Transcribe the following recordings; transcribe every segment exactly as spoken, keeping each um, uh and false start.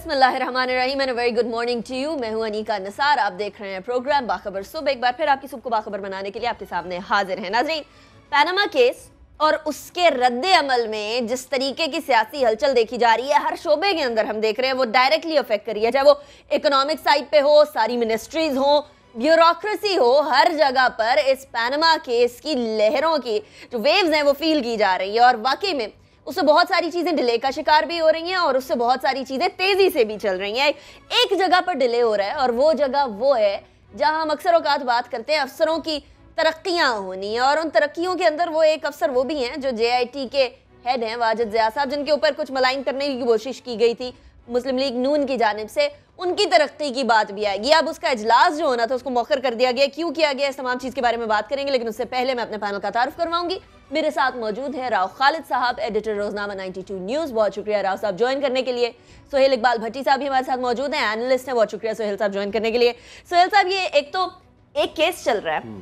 بسم اللہ الرحمن الرحیم and very good morning to you. میں ہوں انیکا نثار. آپ دیکھ رہے ہیں پروگرام باخبر صبح. ایک بار پھر آپ کی صبح کو باخبر بنانے کے لیے آپ کے سامنے حاضر ہیں. ناظرین, پاناما کیس اور اس کے رد عمل میں جس طریقے کی سیاسی ہلچل دیکھی جا رہی ہے, ہر شعبے کے اندر ہم دیکھ رہے ہیں وہ ڈائریکٹلی افیکٹ کر رہی ہے, چاہے وہ اکنامک سائڈ پہ ہو, ساری منسٹریز ہوں, بیوروکریسی ہو, ہر جگہ پر اس پاناما کیس کی لہروں کی جو ویوز ہیں وہ فیل کی جا رہی ہے. اور واقعی میں اس سے بہت ساری چیزیں ڈیلے کا شکار بھی ہو رہی ہیں اور اس سے بہت ساری چیزیں تیزی سے بھی چل رہی ہیں. ایک جگہ پر ڈیلے ہو رہا ہے اور وہ جگہ وہ ہے جہاں ہم اکثر اوقات بات کرتے ہیں افسروں کی ترقیاں ہونی ہیں, اور ان ترقیوں کے اندر وہ ایک افسر وہ بھی ہیں جو جے آئی ٹی کے ہیڈ ہیں واجد ضیاء صاحب, جن کے اوپر کچھ ملائن کرنے کی کوشش کی گئی تھی مسلم لیگ نون کی جانب سے. ان کی ترقی کی بات بھی آئے گی. اب اس کا اجلاس جو ہونا تھا اس کو مؤخر کر دیا گیا, کیوں کیا گیا, اس تمام چیز کے بارے میں بات کریں گے. لیکن اس سے پہلے میں اپنے پینل کا تعارف کرواؤں گی. میرے ساتھ موجود ہیں راؤ خالد صاحب, ایڈیٹر روزنامہ نائنٹی ٹو نیوز. بہت شکریہ راؤ صاحب جوائن کرنے کے لیے. سہیل اقبال بھٹی صاحب بھی ہمارے ساتھ موجود ہیں, اینالسٹ ہیں. بہت شکریہ سہیل صاحب جوائن کرنے کے لیے. سہیل صاحب, یہ ایک تو ایک کیس چل رہا ہے,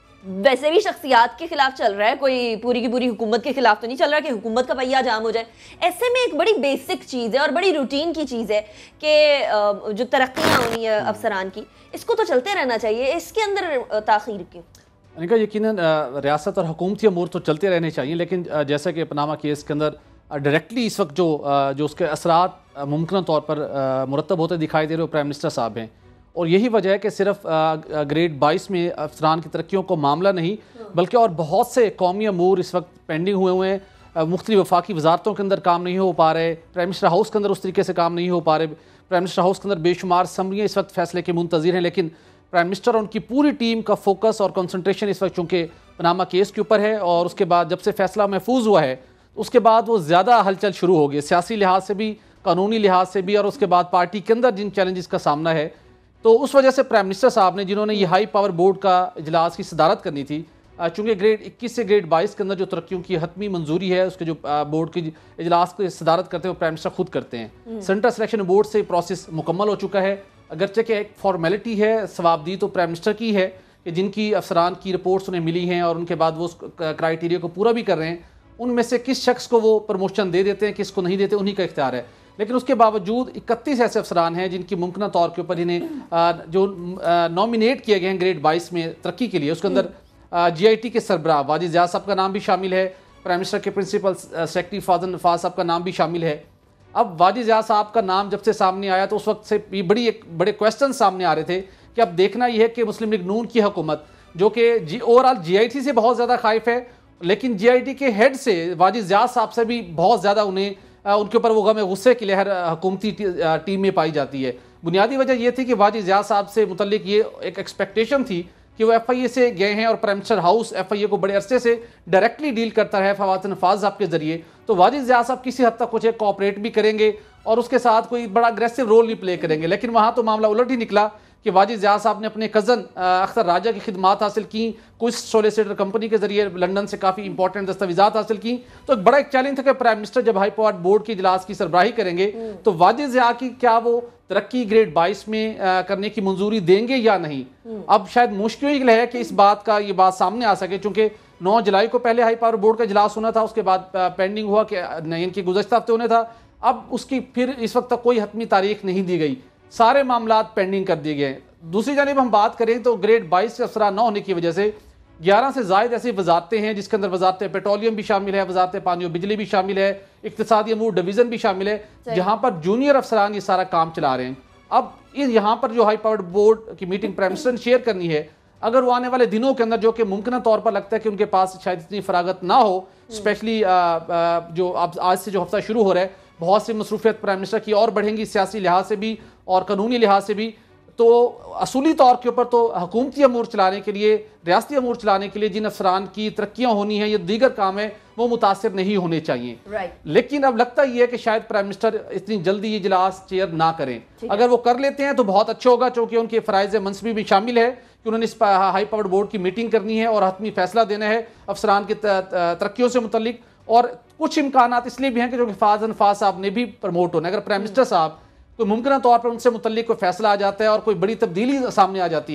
ویسے بھی شخصیات کے خلاف چل رہا ہے, کوئی پوری کی پوری حکومت کے خلاف تو نہیں چل رہا کہ حکومت کا پہیہ جام ہو جائے. ایسے میں ایک بڑی بیسک چیز ہے اور بڑی روٹین کی چیز ہے کہ جو ترقیاں ہونی ہے افسران کی, اس کو تو چلتے رہنا چاہیے. اس کے اندر تاخیر کیوں؟ انکا یقیناً ریاست اور حکومتی امور تو چلتے رہنے چاہیے, لیکن جیسا کہ پاناما کیس کے اندر ڈائریکٹلی اس وقت جو جو اس کے اثرات ممکنہ طور پر مرتب ہوتے دکھائی دے رہے وہ پرائم منسٹر صاحب ہیں. اور یہی وجہ ہے کہ صرف گریڈ بائیس میں افسران کی ترقیوں کو معاملہ نہیں, بلکہ اور بہت سے قومی امور اس وقت پینڈنگ ہوئے ہوئے ہیں. مختلف وفاقی وزارتوں کے اندر کام نہیں ہو پا رہے, پرائم منسٹر ہاؤس کے اندر اس طریقے سے کام نہیں ہو پا رہے. پرائم منسٹر ہاؤس کے اندر بے شمار اسمبلیاں اس وقت فیصلے کے منتظر ہیں, لیکن پرائم منسٹر اور ان کی پوری ٹیم کا فوکس اور کنسنٹریشن اس وقت چونکہ پاناما کیس کے اوپر ہے, اور اس کے بعد جب سے فیصلہ محفوظ ہوا ہے اس کے بعد وہ زیادہ ہلچل شروع ہو گئی, سیاسی لحاظ سے بھی, قانونی لحاظ سے بھی, اور اس کے بعد پارٹی کے اندر جن چیلنجز کا سامنا ہے. تو اس وجہ سے پرائم منسٹر صاحب نے, جنہوں نے یہ ہائی پاور بورڈ کا اجلاس کی صدارت کرنی تھی, چونکہ گریڈ اکیس سے گریڈ بائیس کے اندر جو ترقیوں کی حتمی منظوری ہے اس کے جو بورڈ کی اجلاس کی صدارت کرتے ہیں وہ پرائم منسٹر خود کرتے ہیں. سینٹرل سلیکشن بورڈ سے پروسیس مکمل ہو چکا ہے, اگرچہ کہ ایک فارمیلٹی ہے, ثوابدید تو پرائم منسٹر کی ہے کہ جن کی افسران کی رپورٹس انہیں ملی ہیں اور ان کے بعد وہ اس کرائیٹیریا کو پورا بھی کر رہے ہیں, ان میں سے کس شخص کو وہ پروموشن دے دیتے ہیں کس کو نہیں دیتے انہی کا اختیار ہے. لیکن اس کے باوجود اکتیس ایسے افسران ہیں جن کی ممکنہ طور کے اوپر انہیں جو نامینیٹ کیے گئے ہیں گریڈ بائیس میں ترقی کے لیے, اس کے اندر جی آئی ٹی کے سربراہ واجد ضیاء صاحب کا نام بھی شامل ہے, پرائم منسٹر کے پرنسپل سیکرٹری فاضل نفاذ صاحب کا نام بھی شامل ہے. اب واجد ضیاء صاحب کا نام جب سے سامنے آیا تو اس وقت سے یہ بڑی ایک بڑے کویسچن سامنے آ رہے تھے کہ اب دیکھنا یہ ہے کہ مسلم لیگ نون کی حکومت جو کہ G over all G I T سے بہت زیادہ خائف ہے, لیکن جی آئی ٹی کے ہیڈ سے واجد ضیاء صاحب سے بھی بہت زیادہ انہیں ان کے اوپر وہ غم غصے کی لہر حکومتی ٹیم میں پائی جاتی ہے. بنیادی وجہ یہ تھی کہ واجد ضیاء صاحب سے متعلق یہ ایک ایکسپیکٹیشن تھی کہ وہ ایف آئی اے سے گئے ہیں اور prime minister house F I A کو بڑے عرصے سے ڈائریکٹلی ڈیل کرتا ہے فاضل نفاذ صاحب کے ذریعے, تو واجد ضیاء صاحب کسی حد تک کچھ کوآپریٹ بھی کریں گے اور اس کے ساتھ کوئی بڑا اگریسو رول نہیں پلے کریں گے. لیکن وہاں تو معاملہ الٹ ہی نکلا کہ واجد ضیاء صاحب نے اپنے کزن اختر راجہ کی خدمات حاصل کی, کچھ سولیسیٹر کمپنی کے ذریعے لنڈن سے کافی امپورٹنٹ دستاویزات حاصل کی. تو ایک بڑا ایک چیلنج تھا کہ پرائم منسٹر جب ہائی پاور بورڈ کی اجلاس کی سربراہی کریں گے تو واجد ضیاء کی کیا وہ ترقی گریڈ بائیس میں کرنے کی منظوری دیں گے یا نہیں. اب شاید مشکل ہی ہے کہ اس بات کا یہ بات سامنے آ سکے, چونکہ نو جولائی کو پہلے ہائی پاور بورڈ کا اجلاس ہونا تھا, اس کے بعد پینڈنگ ہوا کہ ان کی گزشتہ ہفتے ہونے تھا. اب اس کی پھر اس وقت تک کوئی حتمی تاریخ نہیں دی گئی, سارے معاملات پینڈنگ کر دیے گئے. دوسری جانب ہم بات کریں تو گریڈ بائیس کے افسران نہ ہونے کی وجہ سے گیارہ سے زائد ایسی وزارتیں ہیں جس کے اندر وزارت پیٹرولیم بھی شامل ہے, وزارت پانی و بجلی بھی شامل ہے, اقتصادی امور ڈویژن بھی شامل ہے, جہاں پر جونیئر افسران یہ سارا کام چلا رہے ہیں. اب یہاں پر جو ہائی پاورڈ بورڈ کی میٹنگ پرائم منسٹر نے شیئر کرنی ہے, اگر وہ آنے والے دنوں کے اندر, جو کہ ممکنہ طور پر لگتا ہے کہ ان کے پاس شاید اتنی فراغت نہ ہو, اسپیشلی جو آج سے جو ہفتہ شروع ہو رہا ہے, بہت سی مصروفیت پرائم منسٹر کی اور بڑھیں گی سیاسی لحاظ سے بھی اور قانونی لحاظ سے بھی, تو اصولی طور کے اوپر تو حکومتی امور چلانے کے لیے, ریاستی امور چلانے کے لیے جن افسران کی ترقیاں ہونی ہیں یا دیگر کام ہیں وہ متاثر نہیں ہونے چاہیے. لیکن اب لگتا یہ ہے کہ شاید پرائم منسٹر اتنی جلدی یہ اجلاس چیئر نہ کریں. اگر وہ کر لیتے ہیں تو بہت اچھا ہوگا, چونکہ ان کے فرائض منصبی بھی شامل ہے کہ انہوں نے اس ہائی پاور بورڈ کی میٹنگ کرنی ہے اور حتمی فیصلہ دینا ہے افسران کی ترقیوں سے متعلق. اور کچھ امکانات اس لیے بھی ہیں کہ جو کہ فاضل نفاذ صاحب نے بھی پروموٹ ہونا ہے. اگر پرائم منسٹر صاحب کوئی ممکنہ طور پر ان سے متعلق کوئی فیصلہ آ جاتا ہے اور کوئی بڑی تبدیلی سامنے آ جاتی ہے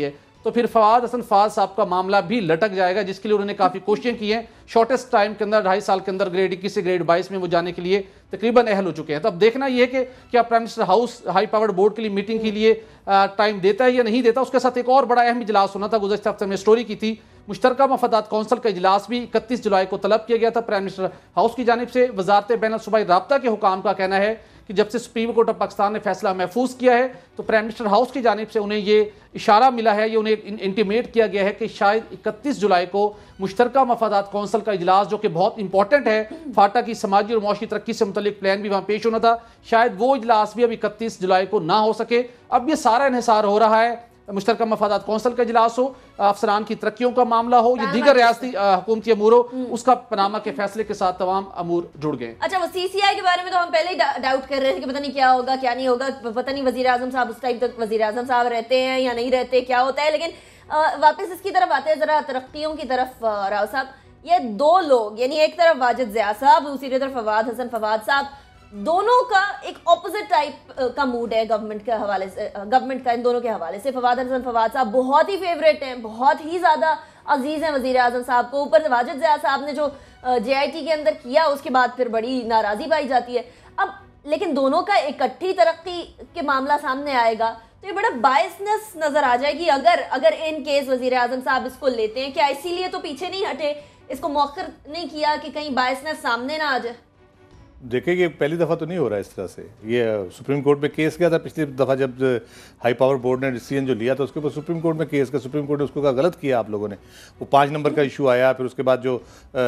تو پھر فواد حسن فواد صاحب کا معاملہ بھی لٹک جائے گا، جس کے لیے انہوں نے کافی کوششیں کی ہیں. شارٹیسٹ ٹائم کے اندر ڈھائی سال کے اندر گریڈ اکیس سے گریڈ بائیس میں وہ جانے کے لیے تقریباً اہل ہو چکے ہیں. تو اب دیکھنا یہ ہے کہ کیا prime minister house high powered board کے لیے میٹنگ کے لیے ٹائم دیتا ہے یا نہیں دیتا. اس کے ساتھ ایک اور بڑا اہم اجلاس ہونا تھا، گزشتہ ہفتے میں سٹوری کی تھی، مشترکہ مفادات کونسل کا اجلاس بھی اکتیس جولائی کو طلب کیا گیا تھا پرائم منسٹر ہاؤس کی جانب سے. وزارت بین الصوبائی رابطہ کے حکام کا کہنا ہے کہ جب سے سپریم کورٹ آف پاکستان نے فیصلہ محفوظ کیا ہے تو پرائم منسٹر ہاؤس کی جانب سے انہیں یہ اشارہ ملا ہے، یہ انہیں انٹیمیٹ کیا گیا ہے کہ شاید اکتیس جولائی کو مشترکہ مفادات کونسل کا اجلاس، جو کہ بہت امپورٹنٹ ہے، فاٹا کی سماجی اور معاشی ترقی سے متعلق پلان بھی وہاں پیش ہونا تھا، شاید وہ اجلاس بھی اب اکتیس جولائی کو نہ ہو سکے. اب یہ سارا انحصار ہو رہا ہے، مشترکہ مفادات کونسل کا اجلاس ہو، افسران کی ترقیوں کا معاملہ ہو، یہ دیگر ریاستی حکومتی امور ہو، اس کا پاناما کے فیصلے کے ساتھ تمام امور جڑ گئے. اچھا، وہ سی سی آئی کے بارے میں تو ہم پہلے ہی ڈاؤٹ کر رہے تھے کہ پتہ نہیں کیا ہوگا کیا نہیں ہوگا، پتہ نہیں وزیر اعظم صاحب اس ٹائم تک وزیر اعظم صاحب رہتے ہیں یا نہیں رہتے، کیا ہوتا ہے. لیکن واپس اس کی طرف آتے ہیں ذرا ترقیوں کی طرف. راؤ صاحب، یہ دو لوگ، یعنی ایک طرف واجد ضیاء صاحب، دوسری طرف فواد حسن فواد صاحب، دونوں کا ایک اپوزٹ ٹائپ کا موڈ ہے گورنمنٹ کے حوالے سے، گورنمنٹ کا ان دونوں کے حوالے سے. فواد حسن فواد صاحب بہت ہی فیوریٹ ہیں، بہت ہی زیادہ عزیز ہیں وزیر اعظم صاحب کو. اوپر سے واجد ضیاء صاحب نے جو جے آئی ٹی کے اندر کیا، اس کے بعد پھر بڑی ناراضی پائی جاتی ہے. اب لیکن دونوں کا اکٹھی ترقی کے معاملہ سامنے آئے گا تو یہ بڑا بائسنس نظر آ جائے گی اگر اگر ان کیس وزیر اعظم صاحب اس کو لیتے ہیں. کیا اسی لیے تو پیچھے نہیں ہٹے، اس کو مؤخر نہیں کیا کہ کہیں بائسنس سامنے نہ آ جائے؟ دیکھیں، یہ پہلی دفعہ تو نہیں ہو رہا اس طرح سے. یہ سپریم کورٹ میں کیس کیا تھا پچھلی دفعہ جب ہائی پاور بورڈ نے ڈیسیژن جو لیا تھا، اس کے اوپر سپریم کورٹ میں کیس کا، سپریم کورٹ نے اس کو کہا غلط کیا آپ لوگوں نے. وہ پانچ نمبر کا ایشو آیا، پھر اس کے بعد جو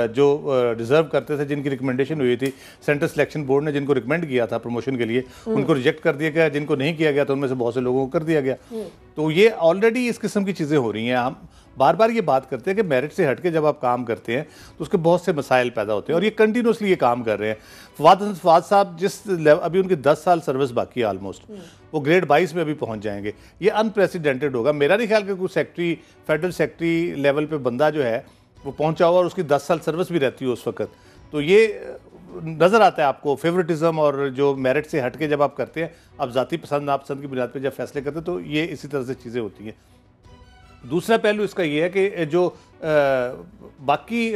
جو ڈیزرو کرتے تھے، جن کی ریکمنڈیشن ہوئی تھی سینٹرل سلیکشن بورڈ نے، جن کو ریکمینڈ کیا تھا پروموشن کے لیے، ان کو ریجیکٹ کر دیا گیا. جن کو نہیں کیا گیا تو ان میں سے بہت سے لوگوں کو کر دیا گیا. تو یہ آلریڈی اس قسم کی چیزیں ہو رہی ہیں. ہم بار بار یہ بات کرتے ہیں کہ میرٹ سے ہٹ کے جب آپ کام کرتے ہیں تو اس کے بہت سے مسائل پیدا ہوتے ہیں، اور یہ کنٹینیوسلی یہ کام کر رہے ہیں. فواد حسن فواد صاحب جس ابھی ان کی دس سال سروس باقی ہے آلموسٹ، وہ گریڈ بائیس میں ابھی پہنچ جائیں گے. یہ ان پریسیڈنٹڈ ہوگا. میرا نہیں خیال کہ کوئی سیکٹری، فیڈرل سیکٹری لیول پہ بندہ جو ہے وہ پہنچا ہوا اور اس کی دس سال سروس بھی رہتی ہو اس وقت. تو یہ نظر آتا ہے آپ کو فیورٹزم، اور جو میرٹ سے ہٹ کے جب آپ کرتے ہیں، آپ ذاتی پسند ناپسند کی بنیاد پہ جب فیصلے کرتے ہیں، تو یہ اسی طرح سے چیزیں ہوتی ہیں. دوسرا پہلو اس کا یہ ہے کہ جو باقی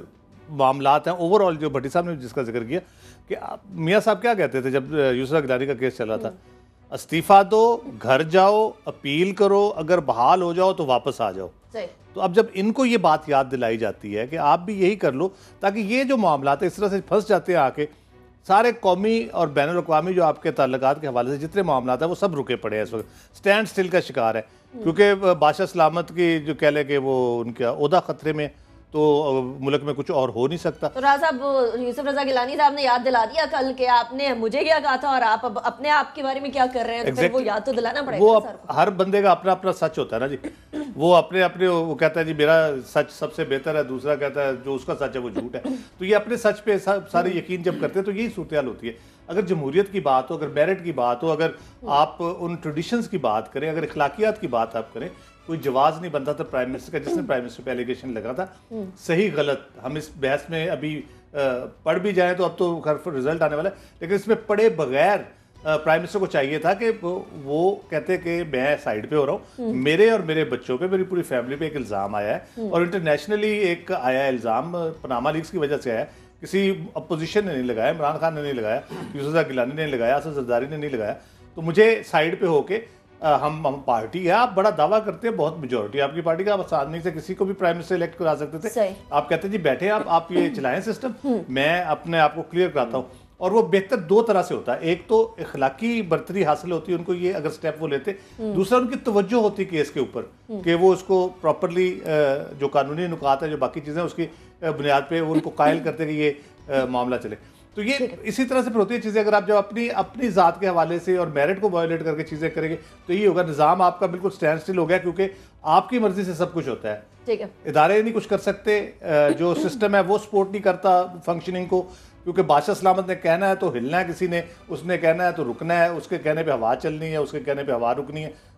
معاملات ہیں اوور آل، جو بھٹی صاحب نے جس کا ذکر کیا کہ میاں صاحب کیا کہتے تھے جب یسریٰ گیلانی کا کیس چل رہا تھا، استعفیٰ دو، گھر جاؤ، اپیل کرو، اگر بحال ہو جاؤ تو واپس آ جاؤ. تو اب جب ان کو یہ بات یاد دلائی جاتی ہے کہ آپ بھی یہی کر لو، تاکہ یہ جو معاملات اس طرح سے پھنس جاتے ہیں آ کے، سارے قومی اور بین الاقوامی جو آپ کے تعلقات کے حوالے سے جتنے معاملات ہیں وہ سب رکے پڑے ہیں اس وقت، سٹینڈ سٹل کا شکار ہے. کیونکہ بادشاہ سلامت کی جو کہہ لیں کہ وہ ان کا عہدہ خطرے میں، تو ملک میں کچھ اور ہو نہیں سکتا. تو راز صاحب، یوسف رضا گیلانی صاحب نے یاد دلا دیا کل کہ آپ نے مجھے کیا کہا تھا اور آپ اب اپنے آپ کے بارے میں کیا کر رہے ہیں. پھر وہ یاد تو دلانا پڑے گا. وہ ہر بندے کا اپنا اپنا سچ ہوتا ہے نا جی. وہ اپنے اپنے وہ کہتا ہے جی میرا سچ سب سے بہتر ہے، دوسرا کہتا ہے جو اس کا سچ ہے وہ جھوٹ ہے. تو یہ اپنے سچ پہ سارے یقین جب کرتے ہیں تو یہی صورتحال ہوتی ہے. اگر جمہوریت کی بات ہو، اگر میرٹ کی بات ہو، اگر آپ ان ٹریڈیشنز کی بات کریں، اگر اخلاقیات کی بات آپ کریں، کوئی جواز نہیں بنتا تھا پرائم منسٹر کا. جس نے پرائم منسٹر پہ ایلیگیشن لگا تھا، صحیح غلط ہم اس بحث میں ابھی پڑھ بھی جائیں تو اب تو خیر رزلٹ آنے والا ہے، لیکن اس میں پڑھے بغیر پرائم منسٹر کو چاہیے تھا کہ وہ کہتے کہ میں سائیڈ پہ ہو رہا ہوں، میرے اور میرے بچوں پہ، میری پوری فیملی پہ ایک الزام آیا ہے، اور انٹرنیشنلی ایک آیا الزام پاناما لیکس کی وجہ سے آیا ہے. کسی اپوزیشن نے نہیں لگایا، عمران خان نے نہیں لگایا، یوسف رضا گیلانی نے نہیں لگایا، اسد زرداری نے نہیں لگایا. تو مجھے سائیڈ پہ ہو کے ہم ہم پارٹی ہے، آپ بڑا دعویٰ کرتے ہیں بہت میجورٹی آپ کی پارٹی کا، آپ آسانی سے کسی کو بھی پرائم منسٹر الیکٹ کرا سکتے تھے. آپ کہتے ہیں جی بیٹھے آپ آپ یہ چلائیں سسٹم، میں اپنے آپ کو کلیئر کراتا ہوں. اور وہ بہتر دو طرح سے ہوتا ہے. ایک تو اخلاقی برتری حاصل ہوتی ہے ان کو یہ اگر سٹیپ وہ لیتے، دوسرا ان کی توجہ ہوتی کیس کے اوپر کہ وہ اس کو پراپرلی جو قانونی نکات ہے، جو باقی چیزیں اس کی بنیاد پہ وہ ان کو قائل کرتے کہ یہ معاملہ چلے. تو یہ اسی طرح سے پھر ہوتی ہے چیزیں. اگر آپ جب اپنی اپنی ذات کے حوالے سے اور میرٹ کو وائلیٹ کر کے چیزیں کریں گے تو یہ ہوگا نظام آپ کا بالکل سٹینڈ سٹل ہو گیا، کیونکہ آپ کی مرضی سے سب کچھ ہوتا ہے. ٹھیک ہے، ادارے نہیں کچھ کر سکتے، جو سسٹم ہے وہ سپورٹ نہیں کرتا فنکشننگ کو، کیونکہ بادشاہ سلامت نے کہنا ہے تو ہلنا ہے کسی نے، اس نے کہنا ہے تو رکنا ہے، اس کے کہنے پہ ہوا چلنی ہے، اس کے کہنے پہ ہوا رکنی ہے.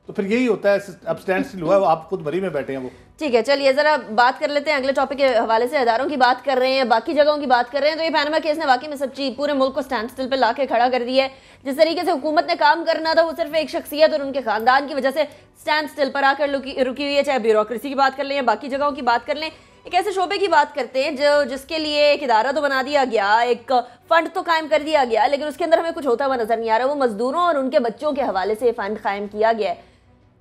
تو پھر یہی ہوتا ہے, اب اسٹینڈ اسٹل ہوا ہے, آپ خود بری میں بیٹھے ہیں وہ. ٹھیک ہے, چلیے ذرا بات کر لیتے ہیں اگلے ٹاپک کے حوالے سے. اداروں کی بات کر رہے ہیں, باقی جگہوں کی بات کر رہے ہیں, تو یہ پیناما کیس نے واقعی میں سب چیز پورے ملک کو اسٹینڈ اسٹل پہ لا کے کھڑا کر دیا ہے. جس طریقے سے حکومت نے کام کرنا تھا وہ صرف ایک شخصیت اور ان کے خاندان کی وجہ سے اسٹینڈ اسٹل پر آ کر رکی ہوئی ہے. چاہے بیوروکریسی کی بات کر لیں یا باقی جگہوں کی بات کر لیں, ایک ایسے شعبے کی بات کرتے ہیں جو جس کے لیے ایک ادارہ تو بنا دیا گیا, ایک فنڈ تو قائم کر دیا گیا, لیکن اس کے اندر ہمیں کچھ ہوتا ہوا نظر نہیں آ رہا. وہ مزدوروں اور ان کے بچوں کے حوالے سے یہ فنڈ قائم کیا گیا ہے.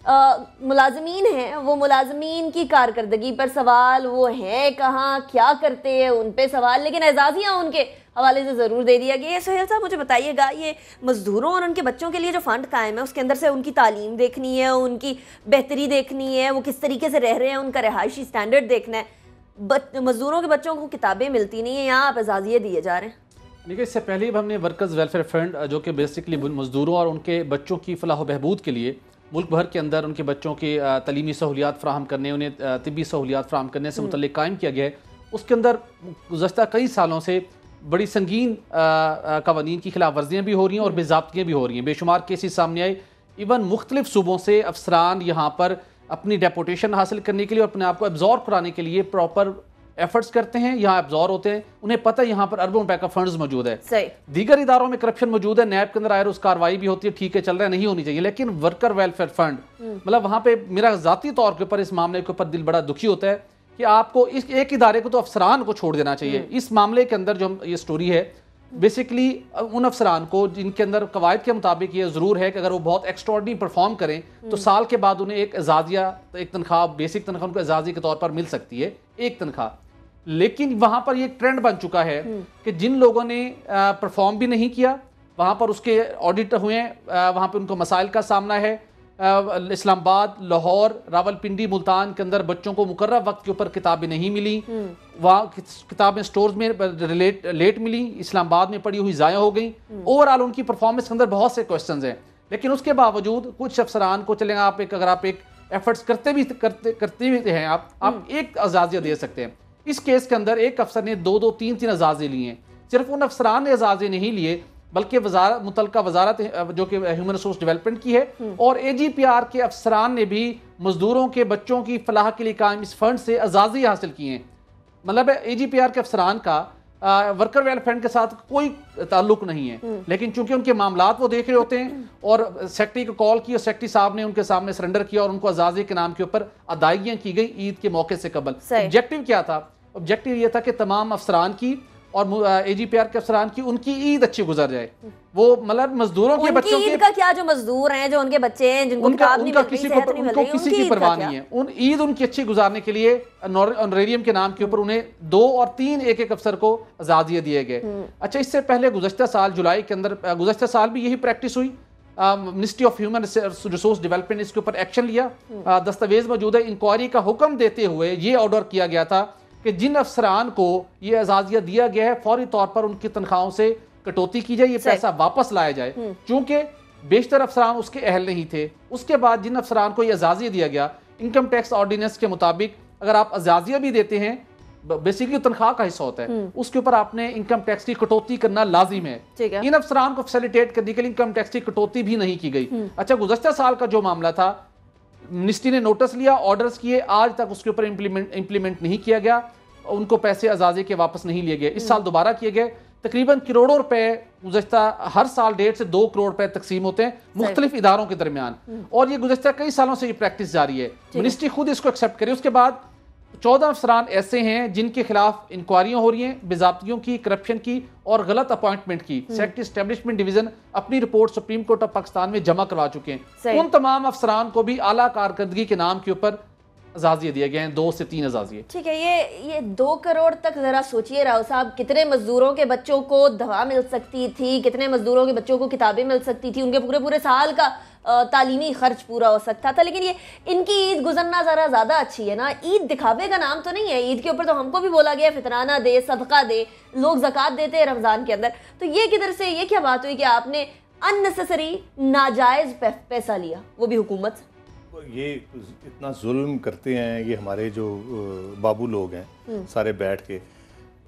ملازمین ہیں, وہ ملازمین کی کارکردگی پر سوال, وہ ہیں کہاں, کیا کرتے ہیں, ان پہ سوال, لیکن اعزازیاں ان کے حوالے سے ضرور دے دیا گیا. سہیل صاحب مجھے بتائیے گا, یہ مزدوروں اور ان کے بچوں کے لیے جو فنڈ قائم ہے اس کے اندر سے ان کی تعلیم دیکھنی ہے, ان کی بہتری دیکھنی ہے, وہ کس طریقے سے رہ رہے ہیں, ان کا رہائشی سٹینڈرڈ دیکھنا ہے. مزدوروں کے بچوں کو کتابیں ملتی نہیں ہیں, یہاں آپ اعزازیے دیے جا رہے ہیں. دیکھیے, اس سے پہلے بھی ہم نے ورکرز ویلفیئر فنڈ جو کہ بیسکلی مزدوروں اور ان کے بچوں کی فلاح و بہبود کے لیے ملک بھر کے اندر ان کے بچوں کی تعلیمی سہولیات فراہم کرنے, انہیں طبی سہولیات فراہم کرنے سے متعلق قائم کیا گیا ہے. اس کے اندر گزشتہ کئی سالوں سے بڑی سنگین قوانین کی خلاف ورزیاں بھی ہو رہی ہیں اور بے ضابطگیاں بھی ہو رہی ہیں. بے شمار کیسز سامنے آئے. ایون مختلف صوبوں سے افسران یہاں پر اپنی ڈیپوٹیشن حاصل کرنے کے لیے اور اپنے آپ کو ایبزارب کرانے کے لیے پراپر ایفرٹس کرتے ہیں, یہاں ایبزارب ہوتے ہیں, انہیں پتہ ہے یہاں پر اربوں روپے کا فنڈز موجود ہے. صحیح. دیگر اداروں میں کرپشن موجود ہے, نیب کے اندر آئر اس کاروائی بھی ہوتی ہے, ٹھیک ہے چل رہا ہے, نہیں ہونی چاہیے, لیکن ورکر ویلفیئر فنڈ مطلب وہاں پہ میرا ذاتی طور کے اوپر اس معاملے کے اوپر دل بڑا دکھی ہوتا ہے کہ آپ کو اس ایک ادارے کو تو افسران کو چھوڑ دینا چاہیے. اس معاملے کے اندر جو یہ سٹوری ہے بیسکلی ان افسران کو جن کے اندر قواعد کے مطابق یہ ضرور ہے کہ اگر وہ بہت ایکسٹراڈنری پرفارم کریں تو سال کے بعد انہیں ایک اعزازیہ, ایک تنخواہ, بیسک تنخواہ ان کو اعزازی کے طور پر مل سکتی ہے, ایک تنخواہ. لیکن وہاں پر یہ ٹرینڈ بن چکا ہے کہ جن لوگوں نے پرفارم بھی نہیں کیا وہاں پر اس کے آڈٹ ہوئے ہیں, وہاں پہ ان کو مسائل کا سامنا ہے. اسلام آباد, لاہور, راول پنڈی, ملتان کے اندر بچوں کو مقررہ وقت کے اوپر کتابیں نہیں ملی, وہاں کتابیں سٹورز میں لیٹ ملی, اسلام آباد میں پڑی ہوئی ضائع ہو گئیں. اوور آل ان کی پرفارمنس کے اندر بہت سے کوشچنز ہیں, لیکن اس کے باوجود کچھ افسران کو چلیں آپ ایک اگر آپ ایک ایفرٹس کرتے بھی کرتے کرتے بھی ہیں آپ آپ ایک اعزازیہ دے سکتے ہیں. اس کیس کے اندر ایک افسر نے دو دو تین تین اعزازے لیے ہیں. صرف ان افسران نے اعزازے نہیں لیے بلکہ وزارت متعلقہ وزارت جو کہ ہیومن ریسورس ڈیولپمنٹ کی ہے اور اے جی پی آر کے افسران نے بھی مزدوروں کے بچوں کی فلاح کے لیے قائم اس فنڈ سے اعزازے حاصل کیے ہیں. مطلب اے جی پی آر کے افسران کا ورکر ویل فنڈ کے ساتھ کوئی تعلق نہیں ہے, لیکن چونکہ ان کے معاملات وہ دیکھ رہے ہوتے ہیں اور سیکٹری کو کال کی اور سیکٹری صاحب نے ان کے سامنے سرنڈر کیا اور ان کو اعزازے کے نام کے اوپر ادائیگیاں کی گئی عید کے موقع سے قبل. آبجیکٹیو کیا تھا؟ آبجیکٹیو یہ تھا کہ تمام افسران کی اور اے جی پی آر کے افسران کی ان کی عید اچھی گزر جائے. وہ مطلب مزدوروں کے بچوں کی عید کا کیا, جو مزدور ہیں, جو ان کے بچے ہیں, جن کو کتاب نہیں مل رہی, صحت نہیں مل رہی, کسی کی پرواہ نہیں ہے. ان عید ان کی اچھی گزارنے کے لیے آنریریم کے نام کے اوپر انہیں دو اور تین ایک ایک افسر کو اعزازیے دیے گئے. اچھا, اس سے پہلے گزشتہ سال جولائی کے اندر گزشتہ سال بھی یہی پریکٹس ہوئی. Ministry of human resource development نے اس کے اوپر ایکشن لیا. دستاویز موجود ہے. انکوائری کا حکم دیتے ہوئے یہ آرڈر کیا گیا تھا کہ جن افسران کو یہ اعزازیہ دیا گیا ہے فوری طور پر ان کی تنخواہوں سے کٹوتی کی جائے, یہ پیسہ واپس لایا جائے, چونکہ بیشتر افسران اس کے اہل نہیں تھے. اس کے بعد جن افسران کو یہ اعزازیہ دیا گیا انکم ٹیکس آرڈیننس کے مطابق اگر آپ اعزازیہ بھی دیتے ہیں بیسیکلی تنخواہ کا حصہ ہوتا ہے, اس کے اوپر آپ نے انکم ٹیکس کی کٹوتی کرنا لازم ہے. ان افسران کو فیسیلیٹیٹ کرنے کے لیے انکم ٹیکس کی کٹوتی بھی نہیں کی گئی. اچھا, گزشتہ سال کا جو معاملہ تھا منسٹری نے نوٹس لیا, آرڈرز کیے, آج تک اس کے اوپر امپلیمنٹ نہیں کیا گیا, ان کو پیسے اعزازے کے واپس نہیں لیے گئے. اس سال دوبارہ کیے گئے. تقریباً کروڑوں روپے گزشتہ ہر سال ڈیڑھ سے دو کروڑ روپے تقسیم ہوتے ہیں مختلف اداروں کے درمیان, اور یہ گزشتہ کئی سالوں سے یہ پریکٹس جاری ہے. منسٹری خود اس کو ایکسیپٹ کرے. اس کے بعد چودہ افسران ایسے ہیں جن کے خلاف انکوائریاں ہو رہی ہیں بے ضابطگیوں کی, کرپشن کی اور غلط اپوائنٹمنٹ کی. سیکٹری اسٹیبلشمنٹ ڈویژن اپنی report supreme court of Pakistan میں جمع کروا چکے ہیں. ان تمام افسران کو بھی اعلیٰ کارکردگی کے نام کے اوپر اعزازیے دیے گئے ہیں, دو سے تین اعزازیے. ٹھیک ہے, یہ یہ دو کروڑ تک ذرا سوچئے راؤ صاحب, کتنے مزدوروں کے بچوں کو دوا مل سکتی تھی, کتنے مزدوروں کے بچوں کو کتابیں مل سکتی تھی, ان کے پورے پورے سال کا تعلیمی خرچ پورا ہو سکتا تھا. لیکن یہ ان کی عید گزرنا ذرا زیادہ اچھی ہے نا. عید دکھاوے کا نام تو نہیں ہے. عید کے اوپر تو ہم کو بھی بولا گیا فطرانہ دے, صدقہ دے, لوگ زکوٰۃ دیتے ہیں رمضان کے اندر. تو یہ کدھر سے, یہ کیا بات ہوئی کہ آپ نے ان نیسیسری ناجائز پیسہ لیا, وہ بھی حکومت سے؟ یہ اتنا ظلم کرتے ہیں یہ ہمارے جو بابو لوگ ہیں سارے بیٹھ کے.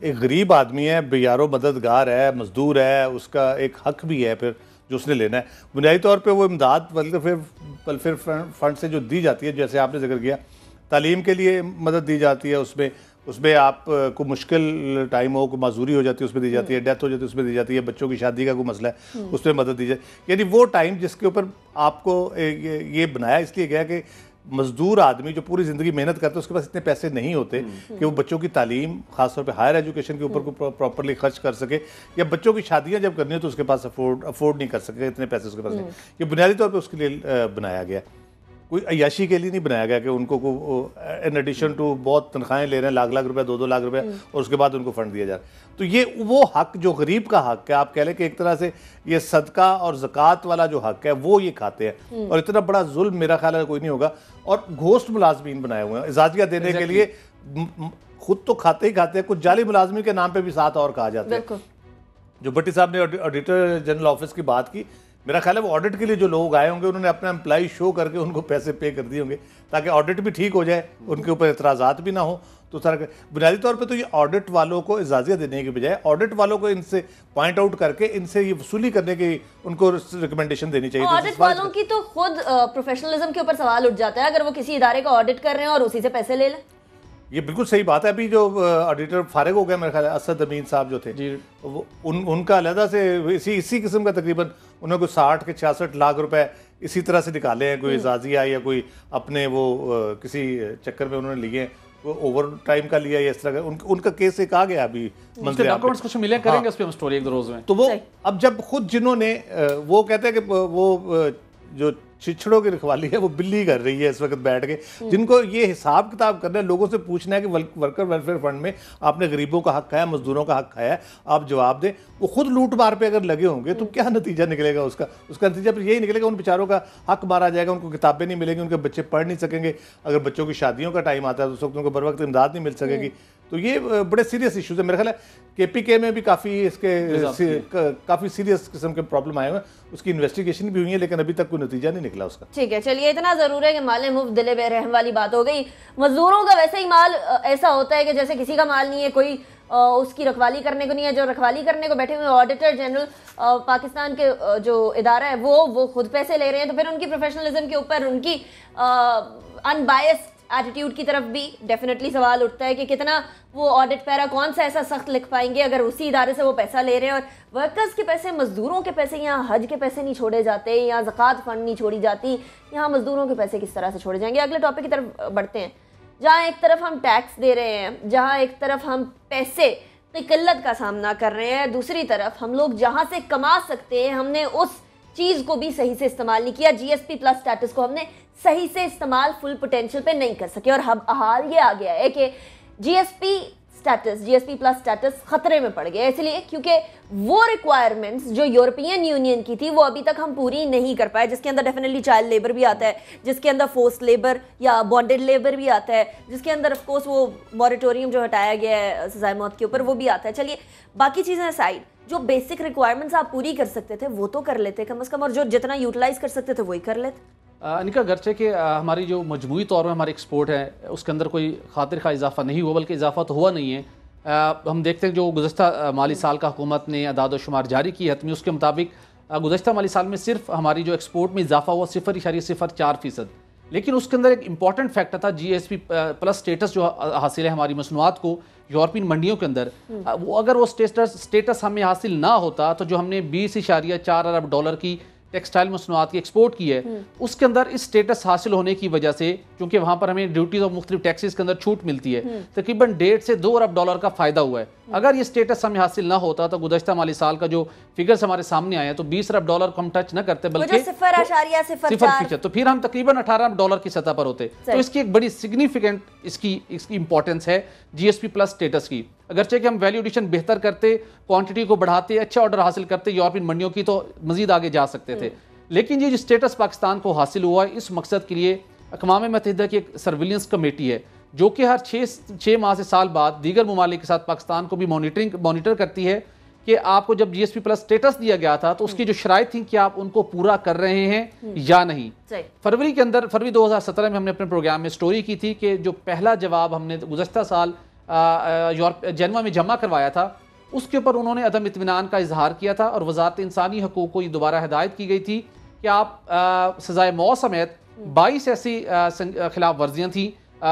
ایک غریب آدمی ہے, بیارو مددگار ہے, مزدور ہے, اس کا ایک حق بھی ہے پھر جو اس نے لینا ہے. بنیادی طور پہ وہ امداد ویلفیئر ویلفیئر فنڈ سے جو دی جاتی ہے, جیسے آپ نے ذکر کیا, تعلیم کے لیے مدد دی جاتی ہے, اس میں اس میں آپ کو مشکل ٹائم ہو, کوئی معذوری ہو جاتی ہے اس میں دی جاتی ہے, ڈیتھ ہو جاتی ہے اس میں دی جاتی ہے, بچوں کی شادی کا کوئی مسئلہ ہے اس میں مدد دی جاتی ہے. یعنی وہ ٹائم جس کے اوپر آپ کو یہ بنایا اس لیے گیا کہ مزدور آدمی جو پوری زندگی محنت کرتا ہے اس کے پاس اتنے پیسے نہیں ہوتے کہ وہ بچوں کی تعلیم, خاص طور پہ ہائر ایجوکیشن کے اوپر کو پراپرلی خرچ کر سکے, یا بچوں کی شادیاں جب کرنی ہو تو اس کے پاس افورڈ افورڈ نہیں کر سکے, اتنے پیسے اس کے پاس نہیں. یہ بنیادی طور پہ اس کے لیے بنایا گیا, کوئی عیاشی کے لیے نہیں بنایا گیا کہ ان کو ان ایڈیشن ٹو بہت تنخواہیں لے رہے ہیں, لاکھ لاکھ روپے, دو دو لاکھ روپے, اور اس کے بعد ان کو فنڈ دیا جا رہا ہے. تو یہ وہ حق جو غریب کا حق ہے, آپ کہہ لیں کہ ایک طرح سے یہ صدقہ اور زکوٰۃ والا جو حق ہے وہ یہ کھاتے ہیں, اور اتنا بڑا ظلم میرا خیال ہے کوئی نہیں ہوگا. اور گھوسٹ ملازمین بنائے ہوئے ہیں اعزازیہ دینے کے لیے, خود تو کھاتے ہی کھاتے ہیں, کچھ جعلی ملازمین کے نام پہ بھی ساتھ اور کہا جاتا ہے. جو بھٹی صاحب نے آڈیٹر جنرل آفس کی بات کی, میرا خیال ہے وہ آڈٹ کے لیے جو لوگ آئے ہوں گے انہوں نے اپنا امپلائی شو کر کے ان کو پیسے پے کر دیے ہوں گے تاکہ آڈٹ بھی ٹھیک ہو جائے, ان کے اوپر اعتراضات بھی نہ ہوں. تو سارا بنیادی طور پہ تو یہ آڈٹ والوں کو اعزازیہ دینے کے بجائے آڈٹ والوں کو ان سے پوائنٹ آؤٹ کر کے ان سے یہ وصولی کرنے کی ان کو ریکمنڈیشن دینی چاہیے. آڈٹ والوں کی تو خود پروفیشنلزم کے اوپر سوال اٹھ جاتا ہے اگر وہ کسی ادارے کا آڈٹ کر رہے ہیں اور اسی سے پیسے لے لیں. یہ بالکل صحیح بات ہے. ابھی جو آڈیٹر فارغ ہو گیا میرے خیال ہے, اسد امین صاحب جو تھے, ان ان کا علیحدہ سے اسی اسی قسم کا تقریباً انہوں نے کوئی ساٹھ کے چھیاسٹھ لاکھ روپے اسی طرح سے نکالے ہیں, کوئی اعزازیہ یا کوئی اپنے وہ کسی چکر میں انہوں نے لیے, اوور ٹائم کا لیا یا اس طرح کا. ان کا کیس ایک آ گیا ابھی منظر ڈاکومنٹس کچھ ملے کریں گے اس پہ ہم سٹوری ایک دو روز میں. تو وہ اب جب خود جنہوں نے وہ کہتے ہیں کہ وہ جو چھچڑوں کی رکھوالی ہے وہ بلی کر رہی ہے اس وقت بیٹھ کے, جن کو یہ حساب کتاب کرنا ہے, لوگوں سے پوچھنا ہے کہ ورکر ویلفیئر فنڈ میں آپ نے غریبوں کا حق کھایا, مزدوروں کا حق کھایا ہے, آپ جواب دیں. وہ خود لوٹ مار پہ اگر لگے ہوں گے تو کیا نتیجہ نکلے گا اس کا؟ اس کا نتیجہ پھر یہی نکلے گا ان بیچاروں کا حق مارا جائے گا, ان کو کتابیں نہیں ملیں گی, ان کے بچے پڑھ نہیں سکیں گے, اگر بچوں کی شادیوں کا ٹائم آتا ہے تو اس وقت ان کو بر وقت امداد نہیں مل سکے گی. تو یہ بڑے سیریس ایشوز ہیں. میرا خیال ہے کے پی کے میں بھی کافی اس کے کافی سیریس قسم کے پرابلم آئے ہوئے ہیں, اس کی انویسٹیگیشن بھی ہوئی ہے لیکن ابھی تک کوئی نتیجہ نہیں نکلا اس کا. ٹھیک ہے, چلیے اتنا ضرور ہے کہ مال مفت دل بے رحم والی بات ہو گئی. مزدوروں کا ویسے ہی مال ایسا ہوتا ہے کہ جیسے کسی کا مال نہیں ہے, کوئی اس کی رکھوالی کرنے کو نہیں ہے. جو رکھوالی کرنے کو بیٹھے ہوئے آڈیٹر جنرل پاکستان کے جو ادارہ ہے وہ وہ خود پیسے لے رہے ہیں, تو پھر ان کی پروفیشنلزم کے اوپر, ان کی ان بائسڈ ایٹیٹیوڈ کی طرف بھی ڈیفینیٹلی سوال اٹھتا ہے کہ کتنا وہ آڈٹ پیرا کون سا ایسا سخت لکھ پائیں گے اگر اسی ادارے سے وہ پیسہ لے رہے ہیں. اور ورکرز کے پیسے, مزدوروں کے پیسے, یہاں حج کے پیسے نہیں چھوڑے جاتے, یہاں زکوٰۃ فنڈ نہیں چھوڑی جاتی, یہاں مزدوروں کے پیسے کس طرح سے چھوڑے جائیں گے. اگلے ٹاپک کی طرف بڑھتے ہیں, جہاں ایک طرف ہم ٹیکس دے رہے ہیں, جہاں ایک طرف ہم پیسے کی قلت کا سامنا کر رہے ہیں, دوسری طرف ہم لوگ جہاں سے کما سکتے ہیں ہم نے اس چیز کو بھی صحیح سے استعمال نہیں کیا. G S P plus status کو ہم نے صحیح سے استعمال فل پوٹینشل پہ نہیں کر سکے, اور حال یہ آ گیا ہے کہ G S P status G S P plus status خطرے میں پڑ گیا, اس لیے کیونکہ وہ ریکوائرمنٹس جو یورپین یونین کی تھی وہ ابھی تک ہم پوری نہیں کر پائے, جس کے اندر ڈیفینیٹلی چائلڈ لیبر بھی آتا ہے, جس کے اندر فورس لیبر یا بانڈڈ لیبر بھی آتا ہے, جس کے اندر آف کورس وہ موریٹوریم جو ہٹایا گیا ہے سزائے موت کے اوپر وہ بھی آتا ہے. چلیے باقی چیزیں سائڈ, جو بیسک ریکوائرمنٹس آپ پوری کر سکتے تھے وہ تو کر لیتے کم از کم, اور جو جتنا یوٹیلائز کر سکتے تھے وہی کر لیتے. انکا گرچہ کہ ہماری جو مجموعی طور میں ہماری ایکسپورٹ ہے اس کے اندر کوئی خاطر خواہ اضافہ نہیں ہوا, بلکہ اضافہ تو ہوا نہیں ہے. ہم دیکھتے ہیں جو گزشتہ مالی سال کا حکومت نے اعداد و شمار جاری کی ہے حتمی, اس کے مطابق گزشتہ مالی سال میں صرف ہماری جو ایکسپورٹ میں اضافہ ہوا صفر اشاریہ صفر چار فیصد. لیکن اس کے اندر ایک امپورٹنٹ فیکٹر تھا G S P plus status جو حاصل ہے ہماری مصنوعات کو یورپین منڈیوں کے اندر, وہ اگر وہ سٹیٹس ہمیں حاصل نہ ہوتا تو جو ہم نے بیس اشاریہ چار ارب ڈالر کی ٹیکسٹائل مصنوعات کی ایکسپورٹ کی ہے, اس کے اندر اس سٹیٹس حاصل ہونے کی وجہ سے, کیونکہ وہاں پر ہمیں ڈیوٹیز اور مختلف ٹیکسز کے اندر چھوٹ ملتی ہے, تقریباً ڈیڑھ سے دو ارب ڈالر کا فائدہ ہوا ہے. اگر یہ سٹیٹس ہمیں حاصل نہ ہوتا تو گزشتہ مالی سال کا جو فگرز ہمارے سامنے آئے ہیں تو بیس ارب ڈالر کو ہم ٹچ نہ کرتے بلکہ صفر اشاریہ صفر فیصد, تو پھر ہم تقریباً اٹھارہ ارب ڈالر کی سطح پر ہوتے. تو اس کی ایک بڑی سگنیفیکنٹ اس کی اس کی امپورٹنس ہے G S P plus status کی. اگرچہ کہ ہم ویلیو ایڈیشن بہتر کرتے, کوانٹٹی کو بڑھاتے, اچھا آرڈر حاصل کرتے یورپین منڈیوں کی تو مزید آگے جا سکتے تھے, لیکن یہ جو سٹیٹس پاکستان کو حاصل ہوا ہے اس مقصد کے لیے اقوام متحدہ کی ایک سرویلنس کمیٹی ہے جو کہ ہر چھ چھ ماہ سے سال بعد دیگر ممالک کے ساتھ پاکستان کو بھی مانیٹرنگ مانیٹر کرتی ہے کہ آپ کو جب G S P plus status دیا گیا تھا تو اس کی جو شرائط تھیں کہ آپ ان کو پورا کر رہے ہیں یا نہیں. فروری کے اندر فروری دو ہزار سترہ میں ہم نے اپنے پروگرام میں سٹوری کی تھی کہ جو پہلا جواب ہم نے گزشتہ سال یورپ جنوا میں جمع کروایا تھا، اس کے اوپر انہوں نے عدم اطمینان کا اظہار کیا تھا اور وزارت انسانی حقوق کو یہ دوبارہ ہدایت کی گئی تھی کہ آپ سزائے موت سمیت بائیس ایسی خلاف ورزیاں تھیں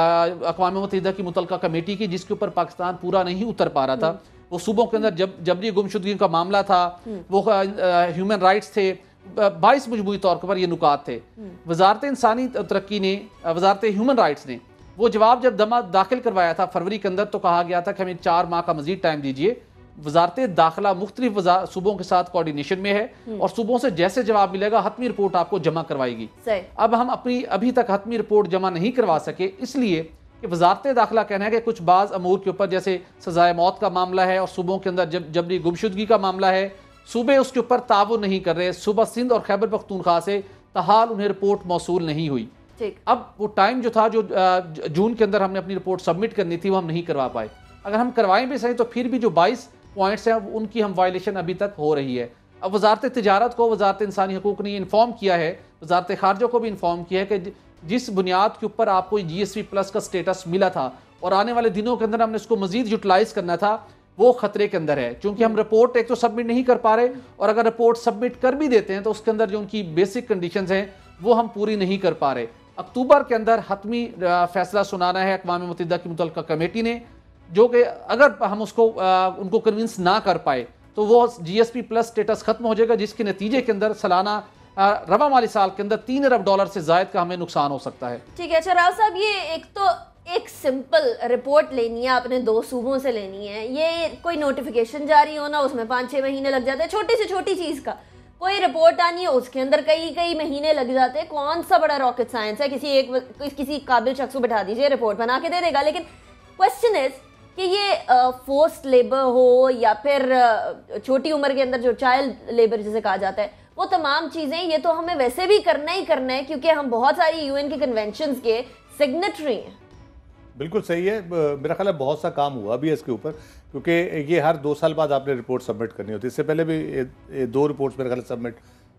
اقوام متحدہ کی متعلقہ کمیٹی کی جس کے اوپر پاکستان پورا نہیں اتر پا رہا تھا. وہ صوبوں کے اندر جب جبری گمشدگی کا معاملہ تھا، وہ ہیومن رائٹس تھے، بائیس مجموعی طور پر یہ نکات تھے. وزارت انسانی ترقی نے، وزارت ہیومن رائٹس نے وہ جواب جب دمہ داخل کروایا تھا فروری کے اندر، تو کہا گیا تھا کہ ہمیں چار ماہ کا مزید ٹائم دیجیے. وزارت داخلہ مختلف صوبوں کے ساتھ کوارڈینیشن میں ہے اور صوبوں سے جیسے جواب ملے گا حتمی رپورٹ آپ کو جمع کروائے گی. اب ہم اپنی ابھی تک حتمی رپورٹ جمع نہیں کروا سکے، اس لیے کہ وزارت داخلہ کہنا ہے کہ کچھ بعض امور کے اوپر جیسے سزائے موت کا معاملہ ہے اور صوبوں کے اندر جب جبری گمشدگی کا معاملہ ہے، صوبے اس کے اوپر تعاون نہیں کر رہے. صوبہ سندھ اور خیبر پختونخوا سے تاحال انہیں رپورٹ موصول نہیں ہوئی. اب وہ ٹائم جو تھا، جو جون کے اندر ہم نے اپنی رپورٹ سبمٹ کرنی تھی، وہ ہم نہیں کروا پائے. اگر ہم کروائیں بھی صحیح تو پھر بھی جو بائیس پوائنٹس ہیں ان کی ہم وائلیشن ابھی تک ہو رہی ہے. اب وزارت تجارت کو وزارت انسانی حقوق نے انفارم کیا ہے، وزارت خارجہ کو بھی انفارم کیا ہے کہ جس بنیاد کے اوپر آپ کو جی ایس پی پلس کا سٹیٹس ملا تھا اور آنے والے دنوں کے اندر ہم نے اس کو مزید یوٹیلائز کرنا تھا، وہ خطرے کے اندر ہے. چونکہ ہم رپورٹ ایک تو سبمٹ نہیں کر پا رہے، اور اگر رپورٹ سبمٹ کر بھی دیتے ہیں تو اس کے اندر جو ان کی بیسک کنڈیشنز ہیں وہ ہم پوری نہیں کر پا رہے. اکتوبر کے اندر حتمی فیصلہ سنانا ہے اقوام متحدہ کی متعلقہ کمیٹی نے، جو کہ اگر ہم اس کو ان کو کنونس نہ کر پائے تو وہ G S P plus status ختم ہو جائے گا، جس کے نتیجے کے اندر سالانہ رواں مالی سال کے اندر تین ارب ڈالر سے زائد کا ہمیں نقصان ہو سکتا ہے. ٹھیک ہے. اچھا راؤ صاحب، یہ ایک تو ایک سمپل رپورٹ لینی ہے، اپنے دو صوبوں سے لینی ہے، یہ کوئی نوٹیفیکیشن جاری ہونا اس میں پانچ چھ مہینے لگ جاتے ہیں. چھوٹی سے چھوٹی چیز کا کوئی رپورٹ آنی ہے اس کے اندر کئی کئی مہینے لگ جاتے ہیں. کون سا بڑا راکٹ سائنس ہے؟ کسی ایک کسی قابل شخص کو بٹھا دیجئے، رپورٹ بنا کے دے دے گا. لیکن کوشچن از کہ یہ فورسڈ لیبر ہو یا پھر چھوٹی عمر کے اندر جو چائلڈ لیبر جسے کہا جاتا ہے، وہ تمام چیزیں یہ تو ہمیں ویسے بھی کرنا ہی کرنا ہے کیونکہ ہم بہت ساری یو این کے کنونشنز کے سگنیٹری ہیں. بالکل صحیح ہے. میرا خیال ہے بہت سا کام ہوا بھی ہے اس کے اوپر، کیونکہ یہ ہر دو سال بعد آپ نے رپورٹ سبمٹ کرنی ہوتی ہے. اس سے پہلے بھی دو رپورٹس میرے خیال سبمٹ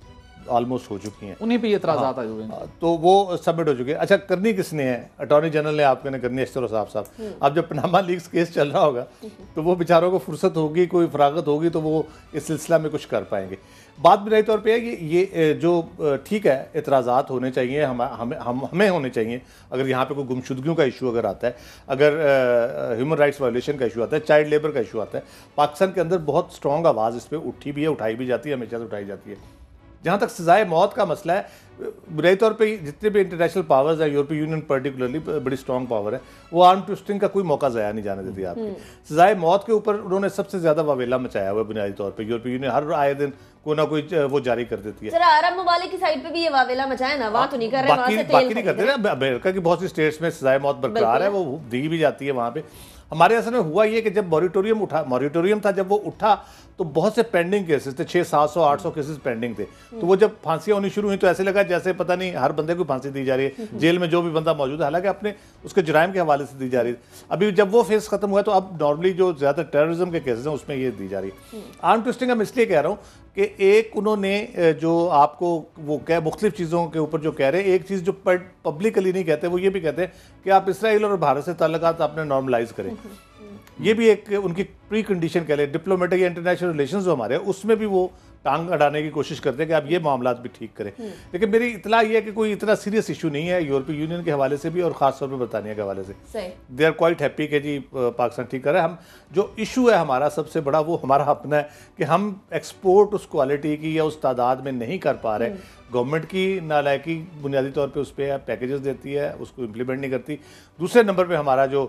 آلموسٹ ہو چکی ہیں، انہیں بھی اعتراضات آئے ہوئے ہیں تو وہ سبمٹ ہو چکے ہیں. اچھا، کرنی کس نے ہے؟ اٹارنی جنرل نے آپ کے نے کرنی ہے، اشتر صاحب صاحب. اب جب پاناما لیکس کیس چل رہا ہوگا تو وہ بیچاروں کو فرصت ہوگی، کوئی فراغت ہوگی تو وہ اس سلسلہ میں کچھ کر پائیں گے. بات بنیادی طور پہ ہے کہ یہ جو ٹھیک ہے اعتراضات ہونے چاہیے، ہمیں ہمیں ہونے چاہیے. اگر یہاں پہ کوئی گمشدگیوں کا ایشو اگر آتا ہے، اگر ہیومن رائٹس وائلیشن کا ایشو آتا ہے، چائلڈ لیبر کا ایشو آتا ہے، پاکستان کے اندر بہت اسٹرانگ آواز اس پہ اٹھی بھی ہے، اٹھائی بھی جاتی ہے، ہمیشہ سے اٹھائی جاتی ہے. جہاں تک سزائے موت کا مسئلہ ہے، بنیادی طور پہ جتنے بھی انٹرنیشنل پاورز ہیں، یورپی یونین پرٹیکولرلی بڑی اسٹرانگ پاور ہے، وہ آرم ٹوسٹنگ کا کوئی موقع ضائع نہیں جانے دیتی. آپ کی سزائے موت کے اوپر انہوں نے سب سے زیادہ واویلا مچایا ہوا ہے. بنیادی طور پہ یورپی یونین ہر آئے دن کوئی نہ کوئی وہ جاری کر دیتی ہے. ذرا عرب ممالک کی سائڈ پہ بھی یہ واویلا مچایا نا، وہاں تو نہیں کر رہے، وہاں سے تیل باقی نہیں کرتے نا. امریکہ کی بہت سی اسٹیٹس میں سزائے موت برقرار ہے، وہ دی بھی جاتی ہے وہاں پہ. ہمارے اصل میں ہوا یہ کہ جب موریٹوریم اٹھا موریٹوریم تھا جب وہ اٹھا تو بہت سے پینڈنگ کیسز تھے، چھ سات سو آٹھ سو کیسز پینڈنگ تھے. تو وہ جب پھانسیاں ہونی شروع ہوئی تو ایسے لگا جیسے پتہ نہیں ہر بندے کو پھانسی دی جا رہی ہے، جیل میں جو بھی بندہ موجود ہے، حالانکہ اپنے اس کے جرائم کے حوالے سے دی جا رہی ہے. ابھی جب وہ فیز ختم ہوا ہے تو اب نارملی جو زیادہ ٹیررزم کے کیسز ہیں اس میں یہ دی جا رہی ہے. آرم ٹوسٹنگ ہم اس لیے کہہ رہا ہوں کہ ایک انہوں نے جو آپ کو وہ کہ مختلف چیزوں کے اوپر جو کہہ رہے ہیں، ایک چیز جو پبلکلی نہیں کہتے وہ یہ بھی کہتے ہیں کہ آپ اسرائیل اور بھارت سے تعلقات اپنے نارملائز کریں. یہ بھی ایک ان کی پری کنڈیشن کہہ لیں. ڈپلومیٹک یا انٹرنیشنل ریلیشنز جو ہمارے ہیں اس میں بھی وہ ٹانگ اڑانے کی کوشش کرتے ہیں کہ آپ یہ معاملات بھی ٹھیک کریں. لیکن میری اطلاع یہ ہے کہ کوئی اتنا سیریس ایشو نہیں ہے یورپی یونین کے حوالے سے بھی اور خاص طور پہ برطانیہ کے حوالے سے. دے آر کوائٹ ہیپی کہ جی پاکستان ٹھیک کر رہا ہے. ہم جو ایشو ہے ہمارا سب سے بڑا وہ ہمارا اپنا ہے کہ ہم ایکسپورٹ اس کوالٹی کی یا اس تعداد میں نہیں کر پا رہے. گورنمنٹ کی نالائکی بنیادی طور پہ اس پہ پیکیجز دیتی ہے، اس کو امپلیمنٹ نہیں کرتی. دوسرے نمبر پہ ہمارا جو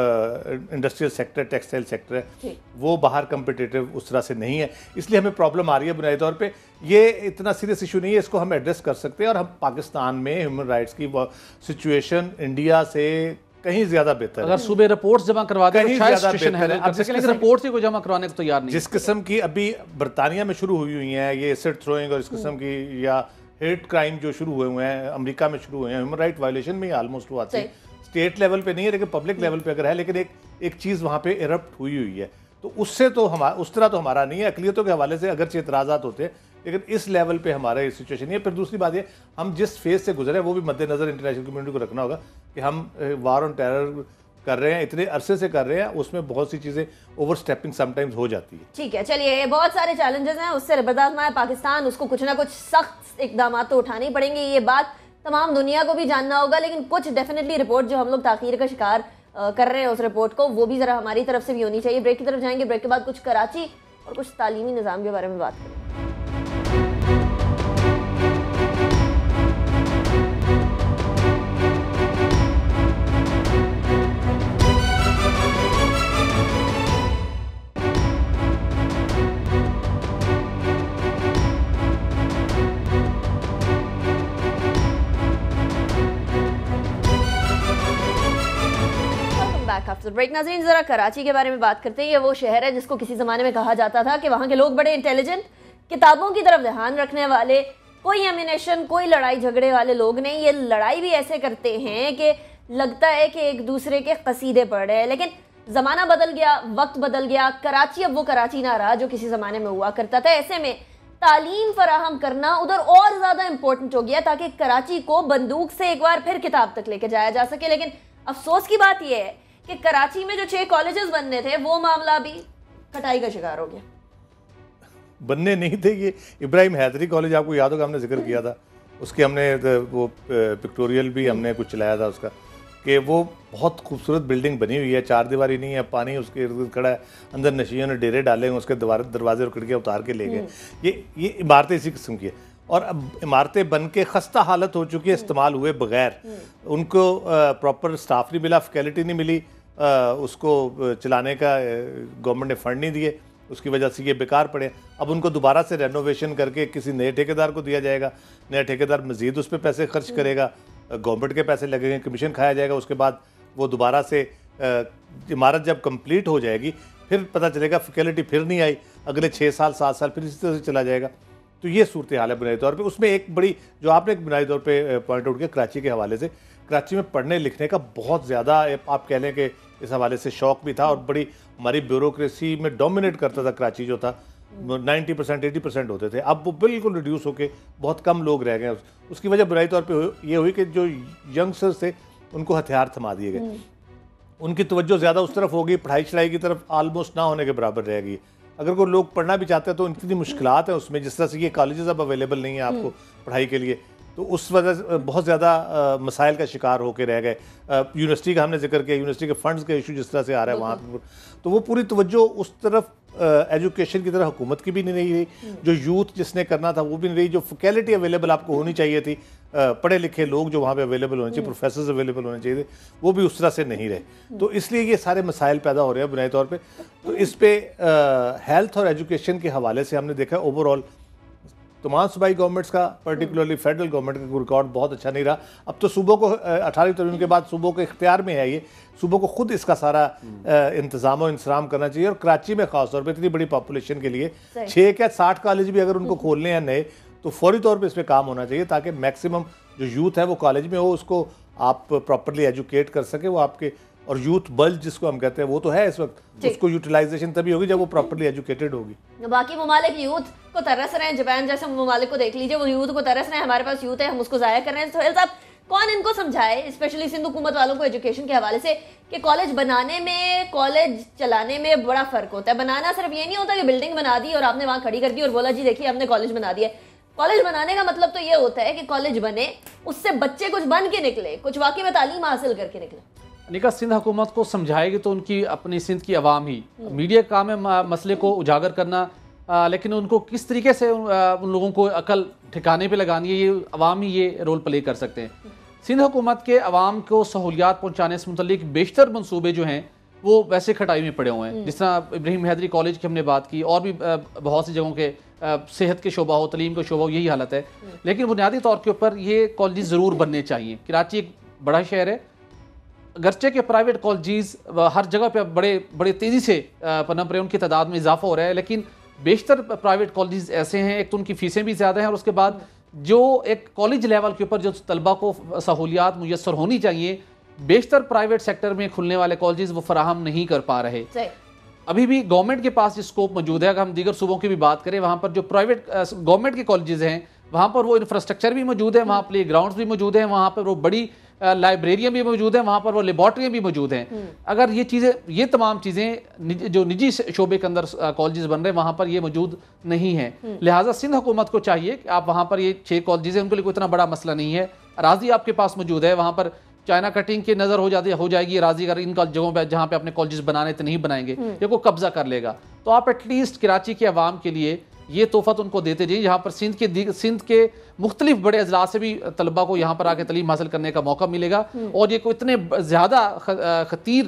انڈسٹریل سیکٹر ٹیکسٹائل سیکٹر ہے وہ باہر کمپیٹیٹیو اس طرح سے نہیں ہے، اس لیے ہمیں پرابلم آ رہی ہے. بنیادی طور پہ یہ اتنا سیریس ایشو نہیں ہے، اس کو ہم ایڈریس کر سکتے ہیں. اور ہم پاکستان میں ہیومن رائٹس کی سچویشن انڈیا سے کہیں زیادہ بہتر ہے. اگر صوبے رپورٹس جمع کروا دیں تو شاید سچویشن ہے، لیکن رپورٹس ہی کوئی جمع کروانے کو تیار نہیں. جس قسم کی ابھی برطانیہ میں شروع ہوئی ہوئی ہیں یہ ایسڈ تھروئنگ اور اس قسم کی یا ہیٹ کرائم جو شروع ہوئے ہوئے ہیں امریکہ میں شروع ہوئے ہیں، ہیومن رائٹ وائلیشن میں آلموسٹ وہ آتی ہے. اسٹیٹ لیول پہ نہیں ہے لیکن پبلک لیول پہ اگر ہے، لیکن ایک ایک چیز وہاں پہ ایرپٹ ہوئی ہوئی ہے. تو اس سے تو ہمارا اس طرح تو ہمارا نہیں ہے. اقلیتوں کے حوالے سے اگرچہ اعتراضات ہوتے ہیں لیکن اس لیول پہ ہمارا یہ سچویشن نہیں ہے. پھر دوسری بات یہ ہم جس فیز سے گزرے وہ بھی مد نظر انٹرنیشنل کمیونٹی کو رکھنا ہوگا کہ ہم وار آن ٹیرر کر رہے ہیں, اتنے عرصے سے کر رہے ہیں, اس میں بہت سی چیزیں اوور سٹیپنگ سم ٹائمز ہو جاتی ہے. ٹھیک ہے, چلیے بہت سارے چیلنجز ہیں, اس سے برداشت میں پاکستان اس کو کچھ نہ کچھ سخت اقدامات تو اٹھانے ہی پڑیں گے, یہ بات تمام دنیا کو بھی جاننا ہوگا, لیکن کچھ ڈیفینیٹلی رپورٹ جو ہم لوگ تاخیر کا شکار کر رہے ہیں اس رپورٹ کو, وہ بھی ذرا ہماری طرف سے بھی ہونی چاہیے. بریک کی طرف جائیں گے, بریک کے بعد کچھ کراچی اور کچھ تعلیمی نظام کے بارے میں بات کریں. بریک. ناظرین ذرا کراچی کے بارے میں بات کرتے ہیں. یہ وہ شہر ہے جس کو کسی زمانے میں کہا جاتا تھا کہ وہاں کے لوگ بڑے انٹیلیجنٹ, کتابوں کی طرف دھیان رکھنے والے, کوئی ایمینیشن کوئی لڑائی جھگڑے والے لوگ نہیں. یہ لڑائی بھی ایسے کرتے ہیں کہ لگتا ہے کہ ایک دوسرے کے قصیدے پڑھ رہے ہیں. لیکن زمانہ بدل گیا, وقت بدل گیا, کراچی اب وہ کراچی نہ رہا جو کسی زمانے میں ہوا کرتا تھا. ایسے میں تعلیم فراہم کرنا ادھر اور زیادہ امپورٹنٹ ہو گیا تاکہ کراچی کو بندوق سے ایک بار پھر کتاب تک لے کے جایا جا سکے. لیکن افسوس کی بات یہ ہے کہ کراچی میں جو چھ کالجز بننے تھے وہ معاملہ بھی کٹائی کا شکار ہو گیا. بننے نہیں تھے, یہ ابراہیم حیدری کالج آپ کو یاد ہوگا ہم نے ذکر کیا تھا, اس کے ہم نے وہ پکٹوریل بھی ہم نے کچھ چلایا تھا اس کا, کہ وہ بہت خوبصورت بلڈنگ بنی ہوئی ہے, چار دیواری نہیں ہے, پانی اس کے ارد گرد کھڑا ہے, اندر نشیوں نے ڈیرے ڈالے ہیں, اس کے دروازے اور کھڑکیاں اتار کے لے گئے. یہ یہ عمارتیں اسی قسم کی ہے, اور اب عمارتیں بن کے خستہ حالت ہو چکی ہے استعمال ہوئے بغیر. ان کو پراپر سٹاف نہیں ملا, فیکلٹی نہیں ملی, اس کو چلانے کا گورنمنٹ نے فنڈ نہیں دیے, اس کی وجہ سے یہ بیکار پڑے. اب ان کو دوبارہ سے رینوویشن کر کے کسی نئے ٹھیکیدار کو دیا جائے گا, نیا ٹھیکیدار مزید اس پہ پیسے خرچ کرے گا, گورنمنٹ کے پیسے لگیں گے, کمیشن کھایا جائے گا, اس کے بعد وہ دوبارہ سے عمارت جب کمپلیٹ ہو جائے گی پھر پتہ چلے گا فیکلٹی پھر نہیں آئی, اگلے چھ سال سات سال پھر اسی طرح سے چلا جائے گا. تو یہ صورتحال ہے بنیادی طور پہ. اس میں ایک بڑی جو آپ نے ایک بنیادی طور پہ پوائنٹ آؤٹ کیا کراچی کے حوالے سے, کراچی میں پڑھنے لکھنے کا بہت زیادہ آپ کہہ لیں کہ اس حوالے سے شوق بھی تھا, اور بڑی ہماری بیوروکریسی میں ڈومینیٹ کرتا تھا کراچی جو تھا, نائنٹی پرسینٹ ایٹی پرسینٹ ہوتے تھے. اب وہ بالکل ریڈیوس ہو کے بہت کم لوگ رہ گئے. اس کی وجہ بنیادی طور پہ یہ ہوئی کہ جو ینگسٹرز تھے ان کو ہتھیار تھما دیے گئے, ان کی توجہ زیادہ اس طرف ہوگی, پڑھائی چڑھائی کی طرف آلموسٹ نہ ہونے کے برابر رہ گئی. اگر کوئی لوگ پڑھنا بھی چاہتے ہیں تو اتنی مشکلات ہیں اس میں, جس طرح سے یہ کالجز اب اویلیبل نہیں ہیں آپ کو پڑھائی کے لیے, تو اس وجہ سے بہت زیادہ مسائل کا شکار ہو کے رہ گئے. یونیورسٹی کا ہم نے ذکر کیا, یونیورسٹی کے فنڈز کا ایشو جس طرح سے آ رہا ہے وہاں پہ, تو وہ پوری توجہ اس طرف ایجوکیشن کی طرح حکومت کی بھی نہیں رہی, جو یوتھ جس نے کرنا تھا وہ بھی نہیں رہی, جو فیکلٹی اویلیبل آپ کو ہونی چاہیے تھی, پڑھے لکھے لوگ جو وہاں پہ اویلیبل ہونے چاہیے, پروفیسرز اویلیبل ہونے چاہیے تھے, وہ بھی اس طرح سے نہیں رہے. تو اس لیے یہ سارے مسائل پیدا ہو رہے ہیں بنیادی طور پہ. تو اس پہ ہیلتھ اور ایجوکیشن کے حوالے سے ہم نے دیکھا اوور آل تمام صوبائی گورنمنٹس کا, پرٹیکولرلی فیڈرل گورنمنٹ کا ریکارڈ بہت اچھا نہیں رہا. اب تو صوبوں کو اٹھارہویں ترمیم کے بعد صوبوں کے اختیار میں ہے, یہ صوبوں کو خود اس کا سارا انتظام و انصرام کرنا چاہیے. اور کراچی میں خاص طور پہ اتنی بڑی پاپولیشن کے لیے چھ کیا ساٹھ کالج بھی اگر ان کو کھولنے ہیں نئے, تو فوری طور پہ اس پہ کام ہونا چاہیے, تاکہ میکسیمم جو یوتھ ہے وہ کالج میں ہو, اس کو آپ پراپرلی ایجوکیٹ کر سکیں. وہ آپ کے, اور یوتھ بلج جس کو ہم کہتے ہیں وہ تو ہے اس وقت, اس کو یوٹیلائزیشن تبھی ہوگی جب وہ پراپرلی ایجوکیٹڈ ہوگی. باقی ممالک یوتھ کو ترس رہے ہیں, جاپان جیسے ممالک کو دیکھ لیجئے, وہ یوتھ کو ترس رہے ہیں, ہمارے پاس یوتھ ہے ہم اس کو ضائع کر رہے ہیں. سہیل صاحب, کون ان کو سمجھائے, اسپیشلی سندھ حکومت والوں کو ایجوکیشن کے حوالے سے, کہ کالج بنانے میں کالج چلانے میں بڑا فرق ہوتا ہے. بنانا صرف یہ نہیں ہوتا کہ بلڈنگ بنا دی اور آپ نے وہاں کھڑی کر دی اور بولا جی دیکھیے ہم نے کالج بنا دیا. کالج بنانے کا مطلب تو یہ ہوتا ہے کہ کالج بنے, اس سے بچے کچھ بن کے نکلے, کچھ واقعی میں تعلیم حاصل کر کے نکلے. نکا سندھ حکومت کو سمجھائے گی تو ان کی اپنی سندھ کی عوام ہی, میڈیا کا کام ہے مسئلے کو اجاگر کرنا, لیکن ان کو کس طریقے سے ان لوگوں کو عقل ٹھکانے پہ لگانی ہے, یہ عوام ہی یہ رول پلے کر سکتے ہیں. سندھ حکومت کے عوام کو سہولیات پہنچانے سے متعلق بیشتر منصوبے جو ہیں وہ ویسے کھٹائی میں پڑے ہوئے ہیں. جس طرح ابراہیم حیدری کالج کی ہم نے بات کی, اور بھی بہت سی جگہوں کے, صحت کے شعبہ ہو, تعلیم کا شعبہ ہو, یہی حالت ہے. لیکن بنیادی طور کے اوپر یہ کالجز ضرور بننے چاہیے. کراچی ایک بڑا شہر ہے, اگرچہ کہ پرائیویٹ کالجز ہر جگہ پہ بڑے بڑے تیزی سے پنپ رہے ہیں, ان کی تعداد میں اضافہ ہو رہا ہے, لیکن بیشتر پرائیویٹ کالجز ایسے ہیں, ایک تو ان کی فیسیں بھی زیادہ ہیں, اور اس کے بعد جو ایک کالج لیول کے اوپر جو طلبہ کو سہولیات میسر ہونی چاہیے, بیشتر پرائیویٹ سیکٹر میں کھلنے والے کالجز وہ فراہم نہیں کر پا رہے. ابھی بھی گورنمنٹ کے پاس اسکوپ موجود ہے. اگر ہم دیگر صوبوں کی بھی بات کریں, وہاں پر جو پرائیویٹ گورنمنٹ کے کالجز ہیں وہاں پر وہ انفراسٹرکچر بھی موجود ہے, وہاں پلے گراؤنڈز بھی موجود ہیں, وہاں پر وہ بڑی لائبریریاں بھی موجود ہیں, وہاں پر وہ لیبارٹریاں بھی موجود ہیں. اگر یہ چیزیں, یہ تمام چیزیں جو نجی شعبے کے اندر کالجز بن رہے ہیں وہاں پر یہ موجود نہیں ہیں. لہٰذا سندھ حکومت کو چاہیے کہ آپ وہاں پر یہ چھ کالجز ہیں, ان کے لیے کوئی اتنا بڑا مسئلہ نہیں ہے, اراضی آپ کے پاس موجود ہے, وہاں پر چائنا کٹنگ کی نظر ہو جاتی ہو جائے گی اراضی, اگر ان جگہوں پہ جہاں پہ اپنے کالجز بنانے تو نہیں بنائیں گے, یہ کوئی قبضہ کر لے گا. تو آپ ایٹ لیسٹ کراچی کے عوام کے لیے یہ تحفت ان کو دیتے جائیں, یہاں پر سندھ کے سندھ کے مختلف بڑے اضلاع سے بھی طلبہ کو یہاں پر آ کے تعلیم حاصل کرنے کا موقع ملے گا. اور یہ کوئی اتنے زیادہ خطیر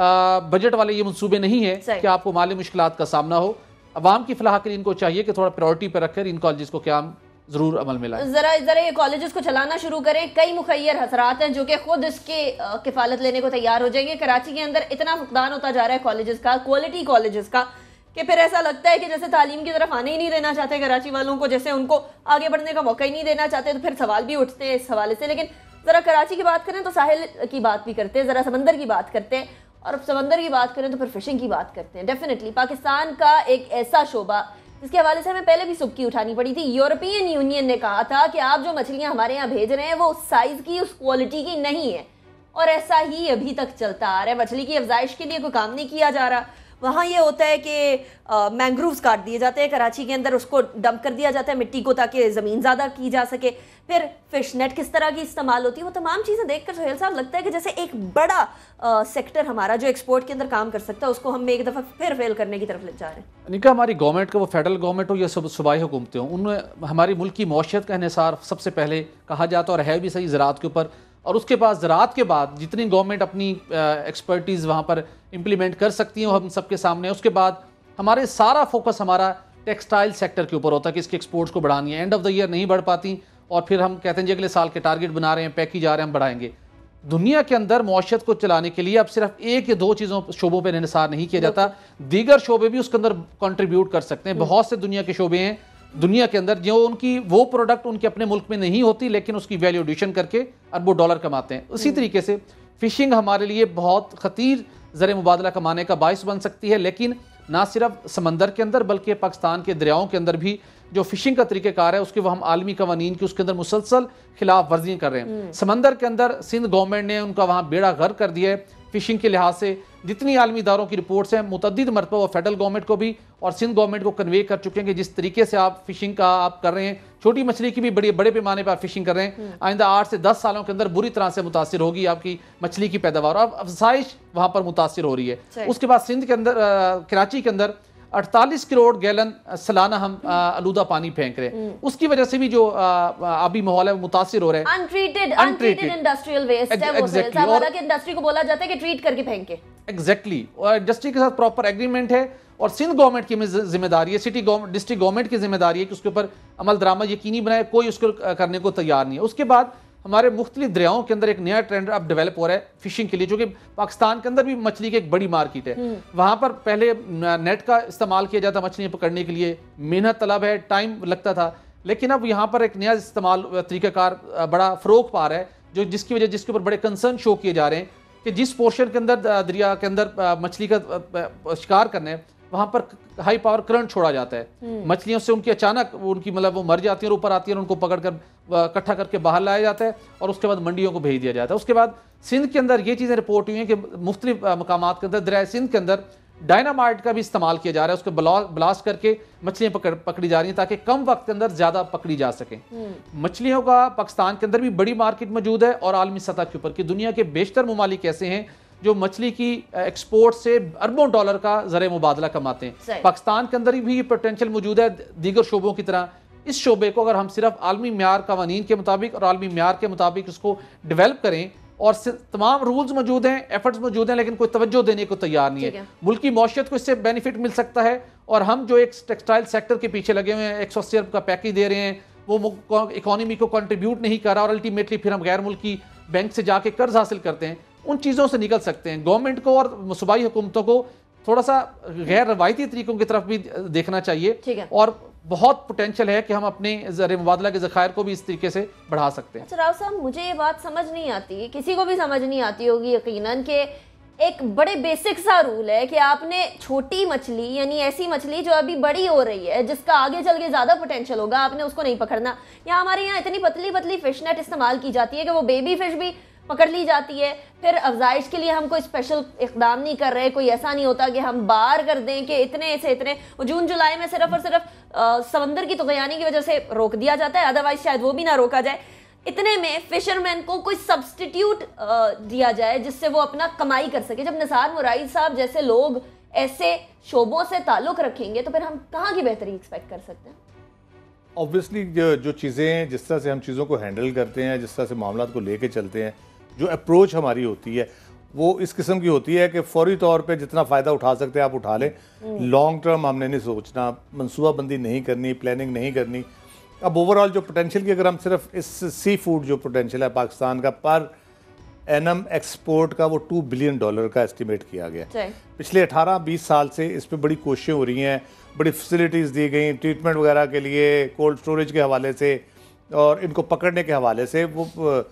بجٹ والے یہ منصوبے نہیں ہیں کہ آپ کو مالی مشکلات کا سامنا ہو. عوام کی فلاح کے لیے ان کو چاہیے کہ تھوڑا پرائورٹی پہ رکھ کر ان کالجز کو قیام ضرور عمل میں لائیں. ذرا ذرا یہ کالجز کو چلانا شروع کریں. کئی مخیر حضرات ہیں جو کہ خود اس کے کفالت لینے کو تیار ہو جائیں گے. کراچی کے اندر اتنا فقدان ہوتا جا رہا ہے کالجز کا, کوالٹی کالجز کا, کہ پھر ایسا لگتا ہے کہ جیسے تعلیم کی طرف آنے ہی نہیں دینا چاہتے کراچی والوں کو, جیسے ان کو آگے بڑھنے کا موقع ہی نہیں دینا چاہتے. تو پھر سوال بھی اٹھتے ہیں اس حوالے سے. لیکن ذرا کراچی کی بات کریں تو ساحل کی بات بھی کرتے ہیں, ذرا سمندر کی بات کرتے ہیں, اور سمندر کی بات کریں تو پھر فشنگ کی بات کرتے ہیں. ڈیفینیٹلی پاکستان کا ایک ایسا شعبہ جس کے حوالے سے ہمیں پہلے بھی سبکی اٹھانی پڑی تھی. یورپین یونین نے کہا تھا کہ آپ جو مچھلیاں ہمارے یہاں بھیج رہے ہیں وہ اس سائز کی, اس کوالٹی کی نہیں ہے, اور ایسا ہی ابھی تک چلتا آ رہا ہے. مچھلی کی افزائش کے لیے کوئی کام نہیں کیا جا رہا. وہاں یہ ہوتا ہے کہ مینگرووز کاٹ دیے جاتے ہیں کراچی کے اندر, اس کو ڈمپ کر دیا جاتا ہے مٹی کو تاکہ زمین زیادہ کی جا سکے. پھر فش نیٹ کس طرح کی استعمال ہوتی ہے, وہ تمام چیزیں دیکھ کر سہیل صاحب لگتا ہے کہ جیسے ایک بڑا سیکٹر ہمارا جو ایکسپورٹ کے اندر کام کر سکتا ہے اس کو ہم ایک دفعہ پھر فیل کرنے کی طرف لے جا رہے ہیں. نکاح ہماری گورنمنٹ کا, وہ فیڈرل گورنمنٹ ہو یا صوبائی حکومتیں ہوں, ان میں ہماری ملک کی معیشت کا انحصار سب سے پہلے کہا جاتا ہے, اور ہے بھی صحیح, زراعت کے اوپر. اور اس کے بعد زراعت کے بعد جتنی گورنمنٹ اپنی ایکسپرٹیز وہاں پر امپلیمنٹ کر سکتی ہیں وہ ہم سب کے سامنے. اس کے بعد ہمارے سارا فوکس ہمارا ٹیکسٹائل سیکٹر کے اوپر ہوتا ہے کہ اس کے ایکسپورٹس کو بڑھانی ہے. اینڈ آف دا ایئر نہیں بڑھ پاتی, اور پھر ہم کہتے ہیں جی اگلے سال کے ٹارگٹ بنا رہے ہیں, پیکیج آ رہے ہیں, ہم بڑھائیں گے. دنیا کے اندر معیشت کو چلانے کے لیے اب صرف ایک یا دو چیزوں شعبوں پہ انحصار نہیں کیا جاتا, دیگر شعبے بھی اس کے اندر کنٹریبیوٹ کر سکتے ہیں. بہت سے دنیا کے شعبے ہیں دنیا کے اندر جو ان کی وہ پروڈکٹ ان کے اپنے ملک میں نہیں ہوتی لیکن اس کی ویلیو ایڈیشن کر کے اربوں ڈالر کماتے ہیں. اسی طریقے سے فشنگ ہمارے لیے بہت خطیر زر مبادلہ کمانے کا باعث بن سکتی ہے, لیکن نہ صرف سمندر کے اندر بلکہ پاکستان کے دریاؤں کے اندر بھی جو فشنگ کا طریقہ کار ہے اس کے وہ ہم عالمی قوانین کی اس کے اندر مسلسل خلاف ورزیاں کر رہے ہیں. سمندر کے اندر سندھ گورنمنٹ نے ان کا وہاں بیڑا غرق کر دیا ہے فشنگ کے لحاظ سے. جتنی عالمی اداروں کی رپورٹس ہیں متعدد مرتبہ وہ فیڈرل گورنمنٹ کو بھی اور سندھ گورنمنٹ کو کنوے کر چکے ہیں کہ جس طریقے سے آپ فشنگ کا آپ کر رہے ہیں, چھوٹی مچھلی کی بھی بڑی بڑے پیمانے پر آپ فشنگ کر رہے ہیں, آئندہ آٹھ سے دس سالوں کے اندر بری طرح سے متاثر ہوگی آپ کی مچھلی کی پیداوار, اور افزائش وہاں پر متاثر ہو رہی ہے. اس کے بعد سندھ کے اندر کراچی کے اندر اڑتالیس کروڑ گیلن سالانہ ہم آلودہ پانی پھینک رہے ہیں. اس کی وجہ سے بھی جو آبی ماحول ہے وہ متاثر ہو رہا ہے. انٹریٹڈ انٹریٹڈ انڈسٹریل ویسٹ ہے وہ سیل صاحب, حالانکہ انڈسٹری کو بولا جاتا ہے کہ ٹریٹ کر کے پھینکے. ایگزیکٹلی, اور انڈسٹری کے ساتھ پراپر ایگریمنٹ ہے, اور سندھ گورنمنٹ کی ذمہ داری ہے, سٹی گورنمنٹ ڈسٹرکٹ گورنمنٹ کی ذمہ داری ہے کہ اس کے اوپر عمل درآمد یقینی بنائے. کوئی اس کو کرنے کو تیار نہیں ہے. اس کے بعد ہمارے مختلف دریاؤں کے اندر ایک نیا ٹرینڈ اب ڈیولپ ہو رہا ہے فشنگ کے لیے, جو کہ پاکستان کے اندر بھی مچھلی کی ایک بڑی مارکیٹ ہے. وہاں پر پہلے نیٹ کا استعمال کیا جاتا مچھلیاں پکڑنے کے لیے, محنت طلب ہے, ٹائم لگتا تھا, لیکن اب یہاں پر ایک نیا استعمال طریقہ کار بڑا فروغ پا رہا ہے, جو جس کی وجہ جس کے اوپر بڑے کنسرن شو کیے جا رہے ہیں کہ جس پورشن کے اندر دریا کے اندر مچھلی کا شکار کرنا ہے وہاں پر ہائی پاور کرنٹ چھوڑا جاتا ہے. مچھلیوں سے ان کی اچانک ان کی مطلب وہ مر جاتی ہیں اور اوپر آتی ہیں, اور ان کو پکڑ کر اکٹھا کر کے باہر لایا جاتا ہے اور اس کے بعد منڈیوں کو بھیج دیا جاتا ہے. اس کے بعد سندھ کے اندر یہ چیزیں رپورٹ ہوئی ہیں کہ مختلف مقامات کے اندر دریائے سندھ کے اندر ڈائنامائٹ کا بھی استعمال کیا جا رہا ہے, اس کو بلاسٹ کر کے مچھلیاں پکڑ پکڑی جا رہی ہیں تاکہ کم وقت کے اندر زیادہ پکڑی جا سکیں. مچھلیوں کا پاکستان کے اندر بھی بڑی مارکیٹ موجود ہے, اور عالمی سطح کے اوپر کہ دنیا کے بیشتر ممالک ایسے ہیں جو مچھلی کی ایکسپورٹ سے اربوں ڈالر کا زر مبادلہ کماتے ہیں. پاکستان کے اندر بھی یہ پوٹینشیل موجود ہے دیگر شعبوں کی طرح. اس شعبے کو اگر ہم صرف عالمی معیار قوانین کے مطابق اور عالمی معیار کے مطابق اس کو ڈیولپ کریں, اور تمام رولز موجود ہیں, ایفرٹس موجود ہیں, لیکن کوئی توجہ دینے کو تیار نہیں ہے. ملکی معیشت کو اس سے بینیفٹ مل سکتا ہے, اور ہم جو ایک ٹیکسٹائل سیکٹر کے پیچھے لگے ہوئے ہیں, ایک سو اسی ارب کا پیکیج دے رہے ہیں, وہ اکانومی کو کنٹریبیوٹ نہیں کر رہا, اور الٹیمیٹلی پھر ہم غیر ملکی بینک سے جا کے قرض حاصل کرتے ہیں. ان چیزوں سے نکل سکتے ہیں. گورنمنٹ کو اور صوبائی حکومتوں کو تھوڑا سا غیر روایتی طریقوں کی طرف بھی دیکھنا چاہیے, اور بہت پوٹینشیل ہے کہ ہم اپنے زر مبادلہ کے ذخائر کو بھی اس طریقے سے بڑھا سکتے ہیں. اچھا راؤ صاحب, مجھے یہ بات سمجھ نہیں آتی, کسی کو بھی سمجھ نہیں آتی ہوگی یقیناً, کہ ایک بڑے بیسک سا رول ہے کہ آپ نے چھوٹی مچھلی, یعنی ایسی مچھلی جو ابھی بڑی ہو رہی ہے جس کا آگے چل کے زیادہ پوٹینشیل ہوگا, آپ نے اس کو نہیں پکڑنا. یا ہمارے یہاں اتنی پتلی پتلی فش نیٹ استعمال کی جاتی ہے کہ وہ بیبی فش بھی پکڑ لی جاتی ہے. پھر افزائش کے لیے ہم کوئی اسپیشل اقدام نہیں کر رہے, کوئی ایسا نہیں ہوتا کہ ہم بار کر دیں کہ اتنے سے اتنے, جون جولائی میں صرف اور صرف سمندر کی طغیانی کی وجہ سے روک دیا جاتا ہے, ادروائز شاید وہ بھی نہ روکا جائے. اتنے میں فشرمین کو کوئی سبسٹیٹیوٹ دیا جائے جس سے وہ اپنا کمائی کر سکے. جب نثار مرائد صاحب جیسے لوگ ایسے شعبوں سے تعلق رکھیں گے تو پھر ہم کہاں کی بہتری ایکسپیکٹ کر سکتے ہیں؟ اوبویسلی جو جو چیزیں جس طرح سے ہم چیزوں کو ہینڈل کرتے ہیں, جس طرح سے معاملات کو لے کے چلتے ہیں, جو اپروچ ہماری ہوتی ہے وہ اس قسم کی ہوتی ہے کہ فوری طور پہ جتنا فائدہ اٹھا سکتے ہیں آپ اٹھا لیں. لانگ ٹرم ہم نے نہیں سوچنا, منصوبہ بندی نہیں کرنی, پلاننگ نہیں کرنی. اب اوور آل جو پوٹینشیل کی اگر ہم صرف اس سی فوڈ جو پوٹینشیل ہے پاکستان کا پر اینم ایکسپورٹ کا, وہ ٹو بلین ڈالر کا اسٹیمیٹ کیا گیا. پچھلے اٹھارہ بیس سال سے اس پہ بڑی کوششیں ہو رہی ہیں, بڑی فیسلٹیز دی گئیں ٹریٹمنٹ وغیرہ کے لیے, کولڈ سٹوریج کے حوالے سے اور ان کو پکڑنے کے حوالے سے. وہ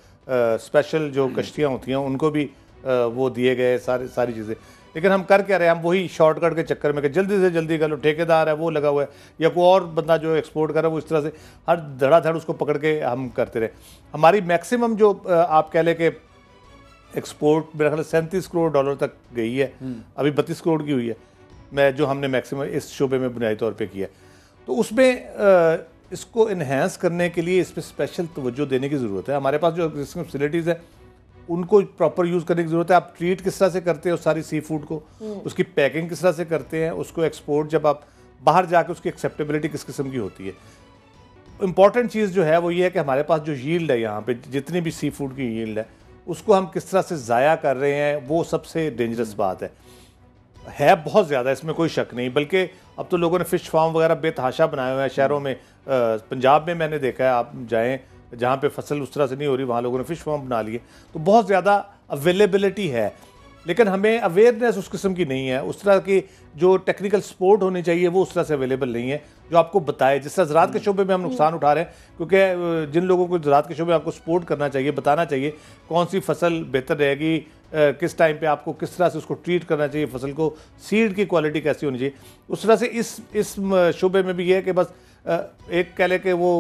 اسپیشل جو کشتیاں ہوتی ہیں ان کو بھی وہ دیے گئے سارے ساری چیزیں. لیکن ہم کر کیا رہے ہیں, ہم وہی شارٹ کٹ کے چکر میں کہ جلدی سے جلدی کر لو, ٹھیکیدار ہے وہ لگا ہوا ہے یا کوئی اور بندہ جو ایکسپورٹ کر رہا ہے وہ اس طرح سے ہر دھڑا دھڑ اس کو پکڑ کے ہم کرتے رہے. ہماری میکسیمم جو آپ کہہ لیں کہ ایکسپورٹ میرا خیال سینتیس کروڑ ڈالر تک گئی ہے, ابھی بتیس کروڑ کی ہوئی ہے میں جو ہم نے میکسیمم اس شعبے میں بنیادی طور پہ کیا. تو اس میں اس کو انہینس کرنے کے لیے اس پہ اسپیشل توجہ دینے کی ضرورت ہے. ہمارے پاس جو ایگزسٹنگ فیسلٹیز ہیں ان کو پراپر یوز کرنے کی ضرورت ہے. آپ ٹریٹ کس طرح سے کرتے ہیں اس ساری سی فوڈ کو, اس کی پیکنگ کس طرح سے کرتے ہیں, اس کو ایکسپورٹ جب آپ باہر جا کے اس کی ایکسیپٹیبلٹی کس قسم کی ہوتی ہے. امپورٹنٹ چیز جو ہے وہ یہ ہے کہ ہمارے پاس جو ییلڈ ہے یہاں پہ جتنی بھی سی فوڈ کی ییلڈ ہے اس کو ہم کس طرح سے ضائع کر رہے ہیں, وہ سب سے ڈینجرس بات ہے. ہے بہت زیادہ, اس میں کوئی شک نہیں, بلکہ اب تو لوگوں نے فش فارم وغیرہ بے تحاشا بنائے ہوئے ہیں شہروں میں. پنجاب میں میں نے دیکھا ہے, آپ جائیں جہاں پہ فصل اس طرح سے نہیں ہو رہی وہاں لوگوں نے فش فارم بنا لیے. تو بہت زیادہ اویلیبلٹی ہے, لیکن ہمیں اویئرنیس اس قسم کی نہیں ہے. اس طرح کی جو ٹیکنیکل سپورٹ ہونی چاہیے وہ اس طرح سے اویلیبل نہیں ہے جو آپ کو بتائے. جس طرح زراعت کے شعبے میں ہم نقصان اٹھا رہے ہیں, کیونکہ جن لوگوں کو زراعت کے شعبے میں آپ کو سپورٹ کرنا چاہیے, بتانا چاہیے کون سی فصل بہتر رہے گی, کس ٹائم پہ آپ کو کس طرح سے اس کو ٹریٹ کرنا چاہیے, فصل کو سیڈ کی کوالٹی کیسی ہونی چاہیے. اس طرح سے اس اس شعبے میں بھی یہ ہے کہ بس ایک کہہ لے کہ وہ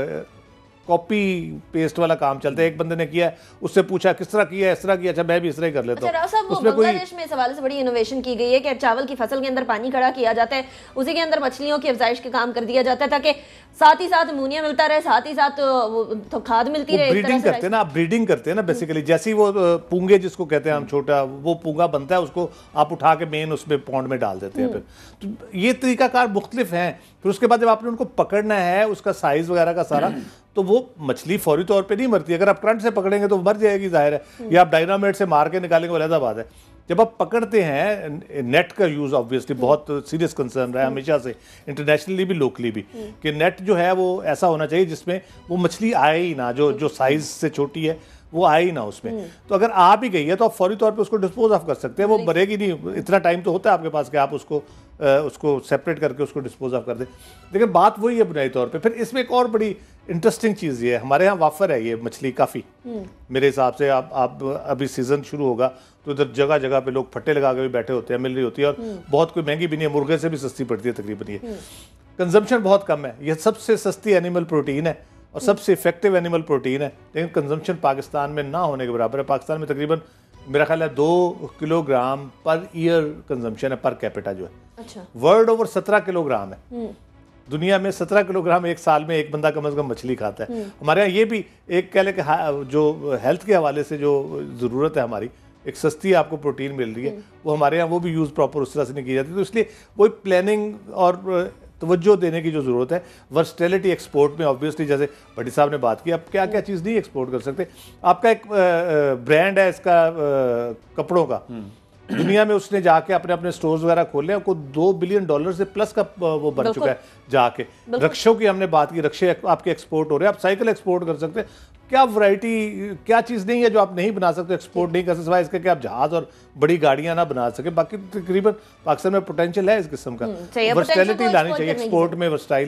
کاپی پیسٹ والا کام چلتا ہے. ایک بندے نے کیا ہے, اس سے پوچھا کس طرح کیا ہے, اس طرح کیا, اچھا میں بھی اس طرح ہی کر لیتا ہوں. اچھا وہ بنگلہ دیش میں اس حوالے سے بڑی انوویشن کی گئی ہے کہ چاول کی فصل کے اندر پانی کھڑا کیا جاتا ہے, اسی کے اندر مچھلیوں کی افزائش کا کام کر دیا جاتا ہے تاکہ ساتھ ہی ساتھ امونیا ملتا رہے, ساتھ ہی ساتھ کھاد ملتی رہے. بریڈنگ کرتے ہیں نا, آپ بریڈنگ کرتے ہیں نا بیسیکلی. جیسی وہ پونگے جس کو کہتے ہیں ہم, چھوٹا وہ پونگا بنتا ہے, اس کو آپ اٹھا کے مین اس میں پونڈ میں ڈال دیتے ہیں. پھر تو یہ طریقہ کار مختلف ہیں. پھر اس کے بعد جب آپ نے ان کو پکڑنا ہے, اس کا سائز وغیرہ کا سارا, تو وہ مچھلی فوری طور پہ نہیں مرتی. اگر آپ کرنٹ سے پکڑیں گے تو مر جائے گی ظاہر ہے, یا آپ ڈائنامیٹ سے مار کے نکالیں گے وہ علیحدہ بات ہے. جب آپ پکڑتے ہیں, نیٹ کا یوز آبویسلی بہت سیریس کنسرن رہا ہے ہمیشہ سے, انٹرنیشنلی بھی لوکلی بھی, کہ نیٹ جو ہے وہ ایسا ہونا چاہیے جس میں وہ مچھلی آئے ہی نہ, جو جو سائز سے چھوٹی ہے وہ آئے ہی نہ اس میں. تو اگر آ بھی گئی ہے تو آپ فوری طور پہ اس کو ڈسپوز آف کر سکتے ہیں, وہ مرے گی نہیں. اتنا ٹائم تو ہوتا ہے آپ کے پاس کہ آپ اس کو اس کو سیپریٹ کر کے اس کو ڈسپوز آف کر دیں. لیکن بات وہی ہے بنیادی طور پہ. پھر اس میں ایک اور بڑی انٹرسٹنگ چیز یہ ہے, ہمارے یہاں وافر ہے یہ مچھلی کافی میرے حساب سے. آپ آپ ابھی سیزن شروع ہوگا تو ادھر جگہ جگہ پہ لوگ پھٹے لگا کے بھی بیٹھے ہوتے ہیں, مل رہی ہوتی ہے, اور بہت کوئی مہنگی بھی نہیں ہے, مرغے سے بھی سستی پڑتی ہے تقریباً. یہ کنزمپشن بہت کم ہے, یہ سب سے سستی اینیمل پروٹین ہے اور سب سے افیکٹو اینیمل پروٹین ہے, لیکن کنزمپشن پاکستان میں نہ ہونے کے برابر ہے. پاکستان میں تقریباً میرا خیال ہے دو kilogram per year consumption ہے پر کیپیٹا جو ہے. ورلڈ اوور سترہ کلو گرام ہے. دنیا میں سترہ کلو گرام ایک سال میں ایک بندہ کم از کم مچھلی کھاتا ہے. ہمارے یہاں یہ بھی ایک کہہ لے کہ جو ہیلتھ کے حوالے سے جو ضرورت ہے ہماری, ایک سستی آپ کو پروٹین مل رہی ہے, وہ ہمارے یہاں وہ بھی یوز پراپر اس طرح سے نہیں کی جاتی. تو اس لیے وہی پلاننگ اور توجہ دینے کی جو ضرورت ہے. ورسٹیلٹی ایکسپورٹ میں آبویسلی جیسے بھٹی صاحب نے بات کی, آپ کیا کیا چیز نہیں ایکسپورٹ کر سکتے. آپ کا ایک برانڈ ہے اس کا کپڑوں کا, دنیا میں اس نے جا کے اپنے اپنے سٹورز وغیرہ کھولے ہیں, کو دو بلین ڈالر سے پلس کا وہ بن چکا ہے جا کے. رکشوں کی ہم نے بات کی, رکشے آپ کے ایکسپورٹ ہو رہے ہیں, آپ سائیکل ایکسپورٹ کر سکتے ہیں. کیا ورائٹی, کیا چیز نہیں ہے جو آپ نہیں بنا سکتے, ایکسپورٹ نہیں کر سکتے, سوائے اس کے کہ آپ جہاز اور بڑی گاڑیاں نہ بنا سکیں. باقی تقریباً پاکستان میں پوٹینشیل ہے اس قسم کا. ورسٹیلٹی لانی چاہیے ایکسپورٹ میں, ورسٹائل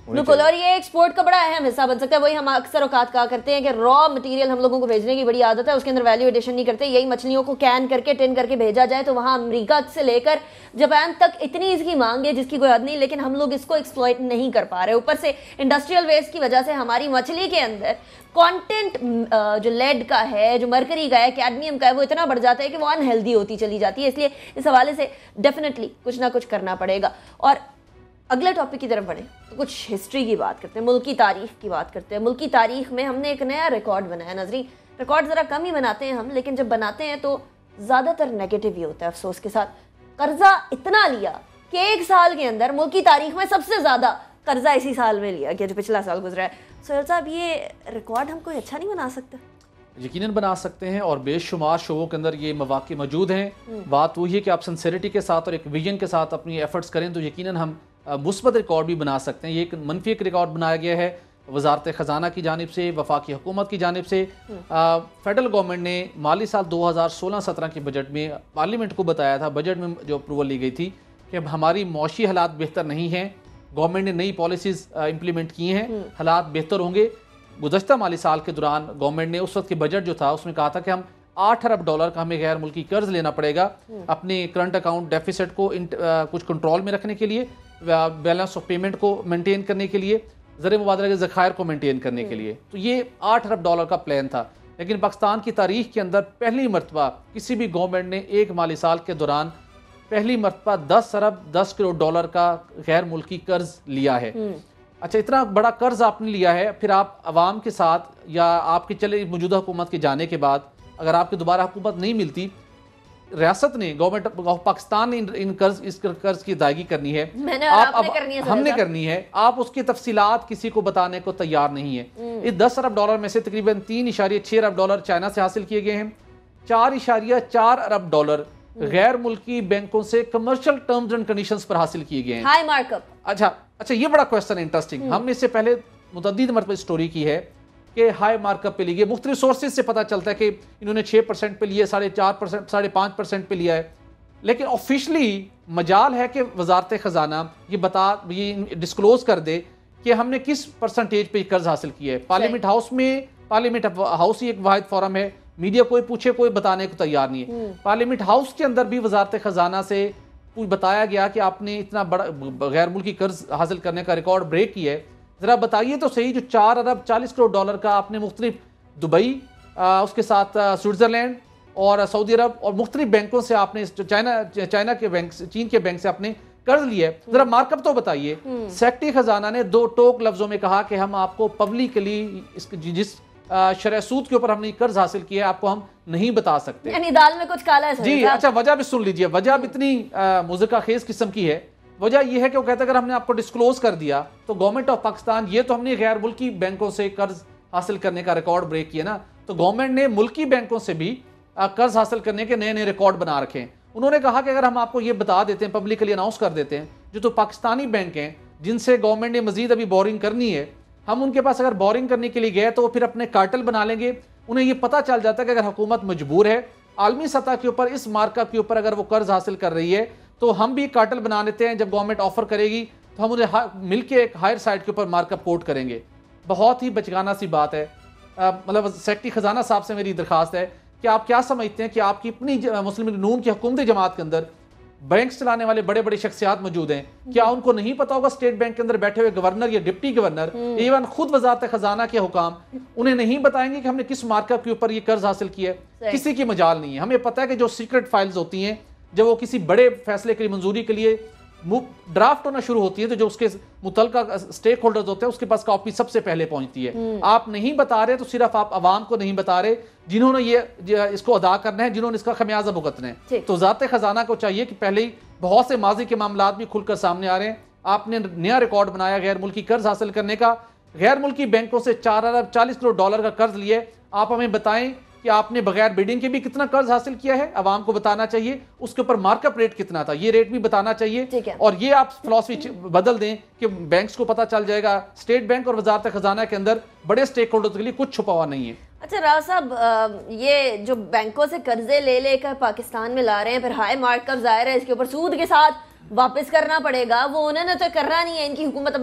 बिल्कुल, और ये एक्सपोर्ट का बड़ा अहम हिस्सा बन सकता है। वही हम अक्सर औकात कहा करते हैं कि रॉ मटेरियल हम लोगों को भेजने की बड़ी आदत है, उसके अंदर वैल्यू एडिशन नहीं करते। यही मछलियों को कैन करके टिन करके भेजा जाए तो वहाँ अमेरिका से लेकर जापान तक इतनी इसकी मांग है जिसकी कोई हद नहीं, लेकिन हम लोग इसको एक्सप्लॉइट नहीं कर पा रहे। ऊपर से इंडस्ट्रियल वेस्ट की वजह से हमारी मछली के अंदर कंटेंट जो लेड का है, जो मरकरी का है, कैडमियम का है, वो इतना बढ़ जाता है कि वो अनहेल्दी होती चली जाती है। इसलिए इस हवाले से डेफिनेटली कुछ ना कुछ करना पड़ेगा। और अगले टॉपिक की तरफ बढ़े तो कुछ हिस्ट्री की बात करते हैं, मुल्की तारीख की बात करते हैं। मुल्की तारीख में हमने एक नया रिकॉर्ड बनाया। नजरी, रिकॉर्ड ज़रा कम ही बनाते हैं हम, लेकिन जब बनाते हैं तो ज़्यादातर नेगेटिव ही होता है। अफसोस के साथ कर्जा इतना लिया कि एक साल के अंदर मुल्की तारीख में सबसे ज़्यादा कर्जा इसी साल में लिया गया, जो पिछला साल गुजरा है। सोहेल साहब, ये रिकॉर्ड हम कोई अच्छा नहीं बना सकते? यकीनन बना सकते हैं, और बेशुमार शोबों के अंदर ये मौके मौजूद हैं। बात वही है कि आप सिंसेरिटी के साथ और एक विजन के साथ अपनी एफर्ट्स करें तो यकीनन हम मुस्बत रिकॉर्ड भी बना सकते हैं। ये एक मनफी एक रिकॉर्ड बनाया गया है वजारत ख़जाना की जानिब से, वफाकी हुकूमत की जानिब से। फेडरल गवर्नमेंट ने माली साल दो हज़ार सोलह सत्रह के बजट में पार्लियामेंट को बताया था, बजट में जो अप्रूवल ली गई थी कि हमारी मौशी हालात बेहतर नहीं हैं, गवर्नमेंट ने नई पॉलिसीज़ इम्प्लीमेंट की हैं, हालात बेहतर होंगे। गुज़श्ता माली साल के दौरान गवर्नमेंट ने उस वक्त के बजट जो था उसमें कहा था कि हम आठ अरब डॉलर का हमें गैर मुल्की कर्ज लेना पड़ेगा अपने करंट अकाउंट डेफिसिट को इन, आ, कुछ कंट्रोल में रखने के लिए, बैलेंस ऑफ पेमेंट को मेंटेन करने के लिए, ज़र मुबादला के ज़खायर को मेंटेन करने के लिए। तो ये आठ अरब डॉलर का प्लान था। लेकिन पाकिस्तान की तारीख के अंदर पहली मरतबा किसी भी गवर्नमेंट ने एक माली साल के दौरान पहली मरतबा दस अरब दस करोड़ डॉलर का गैर मुल्की कर्ज लिया है। अच्छा, इतना बड़ा कर्ज आपने लिया है, फिर आप अवाम के साथ या आपके चले मौजूदा हुकूमत के जाने के बाद अगर आपकी दोबारा हुकूमत नहीं मिलती, रियासत ने, गवर्नमेंट ऑफ पाकिस्तान ने इन कर्ज इस कर्ज की अदायगी करनी है, मैंने आप आपने अब करनी है, हमने करनी है, आप उसकी तफसीलात किसी को बताने को तैयार नहीं है। इस दस अरब डॉलर में से तकरीबन तीन इशारिया छः अरब डॉलर चाइना से हासिल किए गए हैं, चार इशारिया चार अरब डॉलर गैर मुल्की बैंकों से कमर्शियल टर्म्स एंड कंडीशंस पर हासिल किए गए हैं। High markup. अच्छा अच्छा ये बड़ा क्वेश्चन इंटरेस्टिंग। हमने इससे पहले मुतअद्दिद मरतबा स्टोरी की है कि हाई मार्कअप पे लिए, मुख्तलिफ सोर्सेज से पता चलता है कि इन्होंने छः परसेंट पे लिए, साढ़े चार परसेंट साढ़े पाँच परसेंट पे लिया है। लेकिन ऑफिशली मजाल है कि वजारत ख़जाना ये बता ये डिस्क्लोज कर दे कि हमने किस परसेंटेज पे कर्ज हासिल किया है। पार्लियामेंट हाउस में, पार्लियामेंट हाउस ही एक वाहिद फोरम है, मीडिया कोई पूछे कोई बताने को तैयार नहीं है। पार्लियामेंट हाउस के अंदर भी वजारत ख़जाना से बताया गया कि आपने इतना बड़ा गैर मुल्की कर्ज हासिल करने का रिकॉर्ड ब्रेक किया है, ज़रा बताइए तो सही। जो चार अरब चालीस करोड़ डॉलर का आपने मुख्तलिफ दुबई, उसके साथ स्विट्ज़रलैंड और सऊदी अरब और मुख्तलिफ बैंकों से आपने, चाइना चाइना के बैंक, चीन के बैंक से आपने कर्ज लिया है, जरा मार्कअप तो बताइए। सेक्रेटरी खजाना ने दो टोक लफ्जों में कहा कि हम आपको पब्लिकली जिस शरह सूद के ऊपर हमने कर्ज हासिल किया है आपको हम नहीं बता सकते। यानी दाल में कुछ काला है जी। अच्छा, वजह भी सुन लीजिए, वजह भी इतनी मुज़क्का खेज किस्म की है। वजह यह है कि वो कहते हैं अगर हमने आपको डिस्क्लोज कर दिया तो गवर्नमेंट ऑफ पाकिस्तान, ये तो हमने गैर मुल्की बैंकों से कर्ज हासिल करने का रिकॉर्ड ब्रेक किया ना, तो गवर्नमेंट ने मुल्की बैंकों से भी कर्ज हासिल करने के नए नए रिकॉर्ड बना रखे हैं। उन्होंने कहा कि अगर हम आपको ये बता देते हैं, पब्लिकली अनाउंस कर देते हैं, जो तो पाकिस्तानी बैंक हैं जिनसे गवर्नमेंट ने मजीद अभी बोरिंग करनी है, हम उनके पास अगर बोरिंग करने के लिए गए तो वो फिर अपने कार्टल बना लेंगे। उन्हें ये पता चल जाता है कि अगर हुकूमत मजबूर है आलमी सतह के ऊपर इस मार्कअप के ऊपर अगर वो कर्ज हासिल कर रही है तो हम भी कार्टल बना लेते हैं, जब गवर्नमेंट ऑफर करेगी तो हम उन्हें मिल के एक हायर साइड के ऊपर मार्कअप कोट करेंगे। बहुत ही बचगाना सी बात है। मतलब सेक्रेटरी खजाना साहब से मेरी दरखास्त है कि आप क्या समझते हैं कि आपकी अपनी मुस्लिम लीग नून की हुकूमती जमात के अंदर बैंक चलाने वाले बड़े बड़े शख्सियात मौजूद हैं, क्या उनको नहीं पता होगा स्टेट बैंक के अंदर बैठे हुए गवर्नर या डिप्टी गवर्नर, इवन खुद वजारत खजाना के हुकाम उन्हें नहीं बताएंगे कि हमने किस मार्कअप के ऊपर ये कर्ज हासिल किया है? किसी की मजाल नहीं है। हमें पता है कि जो सीक्रेट फाइल्स होती हैं जब वो किसी बड़े फैसले की मंजूरी के लिए ड्राफ्ट होना शुरू होती है तो जो उसके मुतलका स्टेक होल्डर्स होते हैं उसके पास कॉपी सबसे पहले पहुंचती है। आप नहीं बता रहे तो सिर्फ आप आवाम को नहीं बता रहे जिन्होंने ये इसको अदा करना है, जिन्होंने इसका खमियाजा भुगतना है। तो वज़ारत खजाना को चाहिए कि पहले ही बहुत से माजी के मामलात भी खुलकर सामने आ रहे हैं। आपने नया रिकॉर्ड बनाया गैर मुल्की कर्ज हासिल करने का, गैर मुल्की बैंकों से चार अरब चालीस करोड़ डॉलर का कर्ज लिए। आप हमें बताएं कि आपने बगैर बिडिंग के भी कितना कर्ज हासिल किया है, आवाम को बताना चाहिए। उसके ऊपर मार्कअप रेट कितना था ये रेट भी बताना चाहिए। और ये आप फिलॉसफी बदल दें कि बैंक्स को पता चल जाएगा स्टेट बैंक और वजारत खजाना के अंदर बड़े स्टेक होल्डर्स के लिए कुछ छुपा हुआ नहीं है। अच्छा राव साहब, ये जो बैंकों से कर्जे ले लेकर पाकिस्तान में ला रहे हैं, फिर हाई मार्कअप जाहिर है इसके ऊपर सूद के साथ वापस करना पड़ेगा, वो उन्होंने तो करना नहीं है। इनकी हुकूमत अभी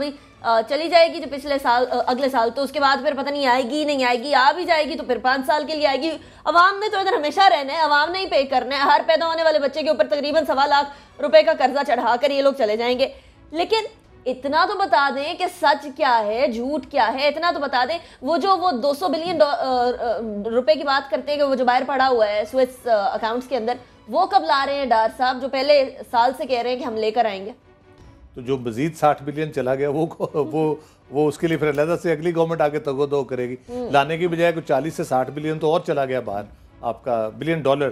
چلی جائے گی جو پچھلے سال اگلے سال تو اس کے بعد پھر پتہ نہیں آئے گی نہیں آئے گی, آ بھی جائے گی تو پھر پانچ سال کے لیے آئے گی. عوام نے تو ادھر ہمیشہ رہنا ہے, عوام نے ہی پے کرنا ہے. ہر پیدا ہونے والے بچے کے اوپر تقریباً سوا لاکھ روپے کا قرضہ چڑھا کر یہ لوگ چلے جائیں گے. لیکن اتنا تو بتا دیں کہ سچ کیا ہے جھوٹ کیا ہے, اتنا تو بتا دیں. وہ جو وہ دو سو بلین روپے کی بات کرتے ہیں کہ وہ جو باہر پڑا ہوا ہے سوئس اکاؤنٹس کے اندر, وہ کب لا رہے ہیں ڈار صاحب, جو پہلے سال سے کہہ رہے ہیں کہ ہم لے کر آئیں گے؟ تو جو مزید ساٹھ بلین چلا گیا وہ وہ وہ اس کے لیے پھر علیحدہ سے اگلی گورنمنٹ آگے تگو دو کرے گی. لانے کی بجائے کچھ چالیس سے ساٹھ بلین تو اور چلا گیا باہر آپ کا, بلین ڈالر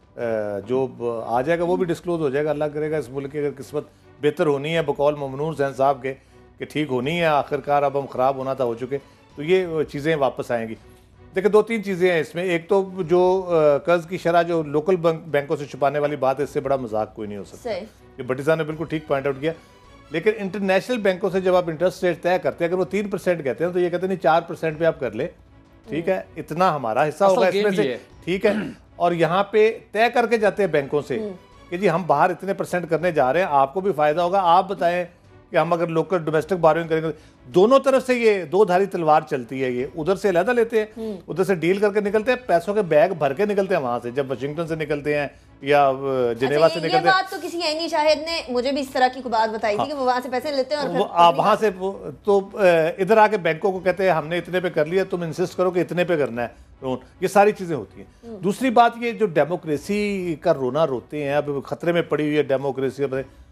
جو آ جائے گا وہ بھی ڈسکلوز ہو جائے گا. اللہ کرے گا اس ملک کی اگر قسمت بہتر ہونی ہے بقول ممنون حسین صاحب کے کہ ٹھیک ہونی ہے آخر کار, اب ہم خراب ہونا تھا ہو چکے, تو یہ چیزیں واپس آئیں گی. دیکھیں دو تین چیزیں ہیں اس میں. ایک تو جو قرض کی شرح جو لوکل بینکوں سے چھپانے والی بات ہے, اس سے بڑا مذاق کوئی نہیں ہو سکتا. یہ بٹی صاحب نے بالکل ٹھیک پوائنٹ آؤٹ کیا. لیکن انٹرنیشنل بینکوں سے جب آپ انٹرسٹ ریٹ طے کرتے ہیں, اگر وہ تین پرسینٹ کہتے ہیں تو یہ کہتے ہیں نہیں چار پرسینٹ پہ آپ کر لیں, ٹھیک ہے, اتنا ہمارا حصہ ہوگا اس میں سے, ٹھیک ہے. اور یہاں پہ طے کر کے جاتے ہیں بینکوں سے کہ جی ہم باہر اتنے پرسینٹ کرنے جا رہے ہیں, آپ کو بھی فائدہ ہوگا, آپ بتائیں کہ ہم اگر لوکل ڈومیسٹک بارونگ کریں گے. دونوں طرف سے یہ دو دھاری تلوار چلتی ہے. یہ ادھر سے علیحدہ لیتے ہیں, ادھر سے ڈیل کر کے نکلتے ہیں, پیسوں کے بیگ بھر کے نکلتے ہیں وہاں سے, جب واشنگٹن سے نکلتے ہیں یا جنیوا سے نکلتے ہیں. یہ بات تو کسی عینی شاہد نے مجھے بھی اس طرح کی بات بتائی تھی کہ وہ وہاں سے پیسے لیتے ہیں اور وہاں سے تو ادھر آ کے بینکوں کو کہتے ہیں ہم نے اتنے پہ کر لیا, تم انسسٹ کرو کہ اتنے پہ کرنا ہے لون. یہ ساری چیزیں ہوتی ہیں. دوسری بات یہ جو ڈیموکریسی کا رونا روتے ہیں, اب خطرے میں پڑی ہوئی ہے ڈیموکریسی.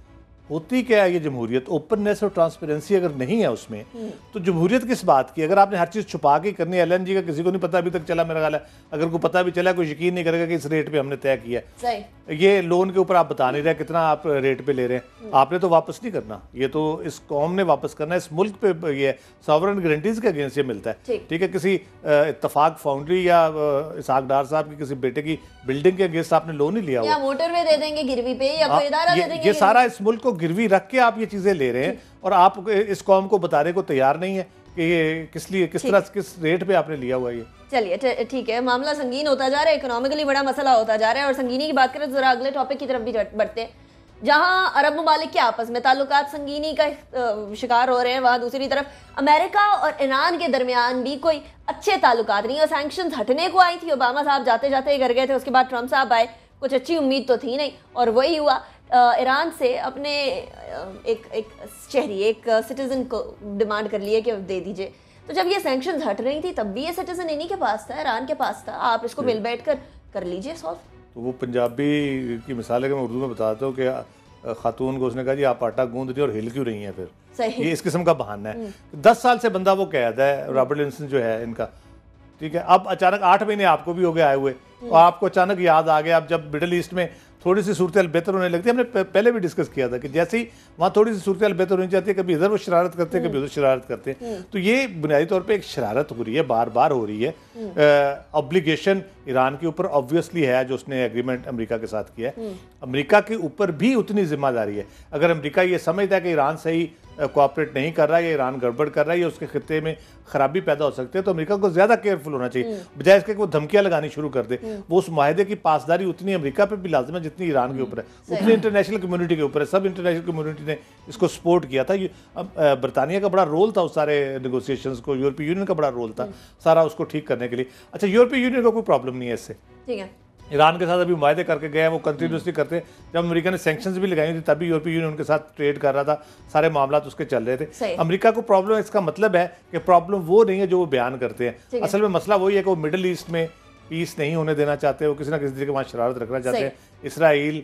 ہوتی کیا ہے یہ جمہوریت؟ اوپننیس اور ٹرانسپیرنسی اگر نہیں ہے اس میں تو جمہوریت کس بات کی؟ اگر آپ نے ہر چیز چھپا کے کرنی ہے, ایل این جی کا کسی کو نہیں پتا ابھی تک چلا, میرا خیال ہے اگر کوئی پتا بھی چلا کوئی یقین نہیں کرے گا کہ اس ریٹ پہ ہم نے طے کیا ہے. یہ لون کے اوپر آپ بتا نہیں رہے کتنا آپ ریٹ پہ لے رہے ہیں, آپ نے تو واپس نہیں کرنا, یہ تو اس قوم نے واپس کرنا ہے, اس ملک پہ یہ ساورن گارنٹیز کے اگینسٹ یہ ملتا ہے, ٹھیک ہے. کسی اتفاق فاؤنڈری یا اسحاق ڈار صاحب کی کسی بیٹے کی بلڈنگ کے اگینسٹ آپ نے لون نہیں لیا ہوا, یا موٹر وے دے دیں گے گروی پہ, یا کوئی ادارہ دے دیں گے. یہ سارا اس ملک کو گروی رکھ کے آپ یہ چیزیں لے رہے ہیں, اور آپ اس قوم کو بتانے کو تیار نہیں ہے کہ یہ کس لیے کس طرح کس ریٹ پہ آپ نے لیا ہوا ہے. یہ چلیے ٹھیک ہے, معاملہ سنگین ہوتا جا رہا ہے, اکنامکلی بڑا مسئلہ ہوتا جا رہا ہے. اور سنگینی کی بات کریں تو ذرا اگلے ٹاپک کی طرف بھی بڑھتے ہیں, جہاں عرب ممالک کے آپس میں تعلقات سنگینی کا شکار ہو رہے ہیں, وہاں دوسری طرف امریکہ اور ایران کے درمیان بھی کوئی اچھے تعلقات نہیں. اور سینکشنز ہٹنے کو آئی تھی, اوباما صاحب جاتے جاتے ہی کر گئے تھے, اس کے بعد ٹرمپ صاحب آئے, کچھ اچھی امید تو تھی نہیں, اور وہی ہوا. ایران سے اپنے ایک ایک شہری ایک سٹیزن کو ڈیمانڈ کر لیے کہ دے دیجئے. تو جب یہ سینکشنز ہٹ رہی تھی تب بھی یہ سٹیزن انہی کے پاس تھا, ایران کے پاس تھا, آپ اس کو مل بیٹھ کر کر لیجئے سالو. تو وہ پنجابی کی مثال ہے کہ میں اردو میں بتاتا ہوں کہ خاتون کو اس نے کہا جی آپ آٹا گوندھ رہی اور ہل کیوں رہی ہیں, پھر یہ اس قسم کا بہانہ ہے. دس سال سے بندہ وہ قید ہے, رابرٹ ونسٹن جو ہے ان کا, ٹھیک ہے. اب اچانک آٹھ مہینے آپ کو بھی ہو گئے آئے ہوئے, اور آپ کو اچانک یاد آ گیا اب جب مڈل ایسٹ میں تھوڑی سی صورتحال بہتر ہونے لگتی ہے. ہم نے پہلے بھی ڈسکس کیا تھا کہ جیسے ہی وہاں تھوڑی سی صورتحال بہتر ہونی چاہتی ہے, کبھی ادھر وہ شرارت کرتے ہیں, کبھی ادھر شرارت کرتے ہیں. تو یہ بنیادی طور پہ ایک شرارت ہو رہی ہے, بار بار ہو رہی ہے. اوبلیگیشن ایران کے اوپر آبویسلی ہے جو اس نے ایگریمنٹ امریکہ کے ساتھ کیا ہے, امریکہ کے اوپر بھی اتنی ذمہ داری ہے. اگر امریکہ یہ سمجھتا ہے کہ ایران صحیح کوآپریٹ نہیں کر رہا ہے, یا ایران گڑبڑ کر رہا ہے, یا اس کے خطے میں خرابی پیدا ہو سکتی ہے, تو امریکہ کو زیادہ کیئرفل ہونا چاہیے, بجائے اس کے کہ وہ دھمکیاں لگانی شروع کر دے. وہ اس معاہدے کی پاسداری اتنی امریکہ پہ بھی لازم ہے جتنی ایران کے اوپر ہے, اتنی انٹرنیشنل کمیونٹی کے اوپر ہے. سب انٹرنیشنل کمیونٹی نے اس کو سپورٹ کیا تھا. برطانیہ کا بڑا رول تھا اس سارے نیگوسیشنز کو, یورپی یونین کا بڑا رول تھا سارا اس کو ٹھیک کرنے کے لیے. اچھا یورپی یونین کو کوئی پرابلم نہیں ہے اس سے, ٹھیک ہے, ایران کے ساتھ ابھی معاہدے کر کے گئے ہیں, وہ کنٹینیوسلی کرتے ہیں. جب امریکہ نے سینکشنز بھی لگائی تھی تبھی یورپی یونین ان کے ساتھ ٹریڈ کر رہا تھا, سارے معاملات اس کے چل رہے تھے. امریکہ کو پرابلم, اس کا مطلب ہے کہ پرابلم وہ نہیں ہے جو وہ بیان کرتے ہیں. اصل میں مسئلہ وہی ہے کہ وہ مڈل ایسٹ میں پیس نہیں ہونے دینا چاہتے, وہ کسی نہ کسی طریقے وہاں شرارت رکھنا چاہتے ہیں. اسرائیل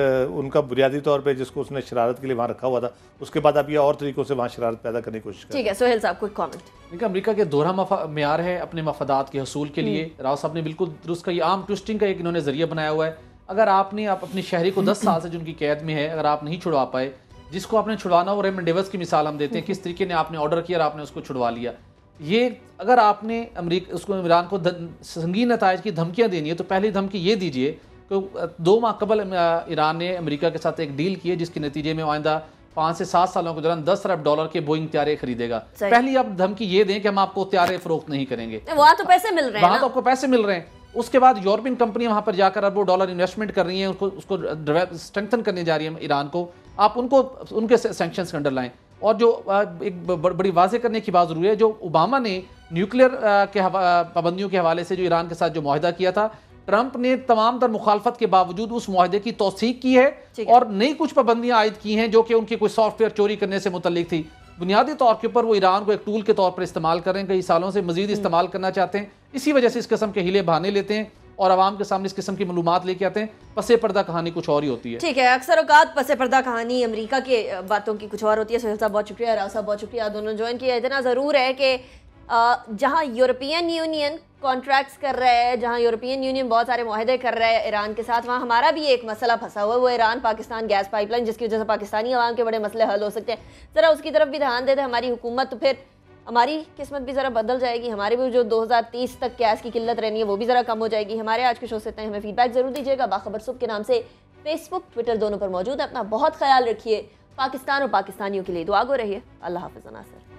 ان کا بنیادی طور پہ جس کو اس نے شرارت کے لیے وہاں رکھا ہوا تھا, اس کے بعد اب یہ اور طریقوں سے وہاں شرارت پیدا کرنے کی کوشش کرتے ہیں. ٹھیک ہے سہیل صاحب کوئی کامنٹ. دیکھیں امریکہ کے دوہرا معیار ہے اپنے مفادات کے حصول کے لیے. راؤ صاحب نے بالکل درست کا یہ عام ٹوسٹنگ کا ایک انہوں نے ذریعہ بنایا ہوا ہے. اگر آپ نے آپ اپنی شہری کو دس سال سے جو ان کی قید میں ہے اگر آپ نہیں چھڑوا پائے, جس کو آپ نے چھڑوانا ہو, ریمنڈ ڈیوس کی مثال ہم دیتے ہیں, کس طریقے نے آپ نے آرڈر کیا اور آپ نے اس کو چھڑوا لیا. یہ اگر آپ نے امریکہ اس کو ایران کو سنگین نتائج کی دھمکیاں دینی ہے تو پہلی دھمکی یہ دیجئے کہ دو ماہ قبل ایران نے امریکہ کے ساتھ ایک ڈیل کی ہے جس کے نتیجے میں آئندہ پانچ سے سات سالوں کے دوران دس ارب ڈالر کے بوئنگ طیارے خریدے گا. پہلی آپ دھمکی یہ دیں کہ ہم آپ کو طیارے فروخت نہیں کریں گے, وہاں تو پیسے مل رہے ہیں, وہاں تو آپ کو پیسے مل رہے ہیں. اس کے بعد یورپین کمپنیاں وہاں پر جا کر اربوں ڈالر انویسٹمنٹ کر رہی ہیں, اس کو اس کو اسٹرینتھن کرنے جا رہی ہیں ایران کو. آپ ان کو ان کے سینکشنز کے انڈر لائیں. اور جو ایک بڑی واضح کرنے کی بات ضروری ہے، جو اوباما نے نیوکلیئر کے پابندیوں کے حوالے سے جو ایران کے ساتھ جو معاہدہ کیا تھا، ٹرمپ نے تمام تر مخالفت کے باوجود اس معاہدے کی توثیق کی ہے اور نئی کچھ پابندیاں عائد کی ہیں جو کہ ان کی کوئی سافٹ ویئر چوری کرنے سے متعلق تھی۔ بنیادی طور کے اوپر وہ ایران کو ایک ٹول کے طور پر استعمال کر رہے ہیں، کئی سالوں سے مزید استعمال کرنا چاہتے ہیں، اسی وجہ سے اس قسم کے ہیلے بہانے لیتے ہیں اور عوام کے سامنے اس قسم کی معلومات لے کے آتے ہیں۔ پس پردہ کہانی کچھ اور ہی ہوتی ہے۔ ٹھیک ہے، اکثر اوقات پس پردہ کہانی امریکہ کے باتوں کی کچھ اور ہوتی ہے۔ سہیل صاحب بہت شکریہ، راؤ صاحب بہت شکریہ، دونوں جوائن کیا۔ اتنا ضرور ہے کہ جہاں یورپین یونین کانٹریکٹس کر رہا ہے، جہاں یورپین یونین بہت سارے معاہدے کر رہا ہے ایران کے ساتھ، وہاں ہمارا بھی ایک مسئلہ پھنسا ہوا ہے، وہ Iran Pakistan gas pipeline, جس کی وجہ سے پاکستانی عوام کے بڑے مسئلے حل ہو سکتے ہیں۔ ذرا اس کی طرف بھی دھیان دے دے ہماری حکومت، تو پھر ہماری قسمت بھی ذرا بدل جائے گی، ہمارے بھی جو دو ہزار تیس تک گیس کی قلت رہنی ہے وہ بھی ذرا کم ہو جائے گی۔ ہمارے آج کے شو سے اتنا ہی، ہمیں فیڈ بیک ضرور دیجیے گا۔ باخبر صبح کے نام سے فیس بک، ٹویٹر دونوں پر موجود ہے۔ اپنا بہت خیال رکھیے، پاکستان اور پاکستانیوں کے لیے دعا گو رہیے۔ اللہ حافظ ناصر۔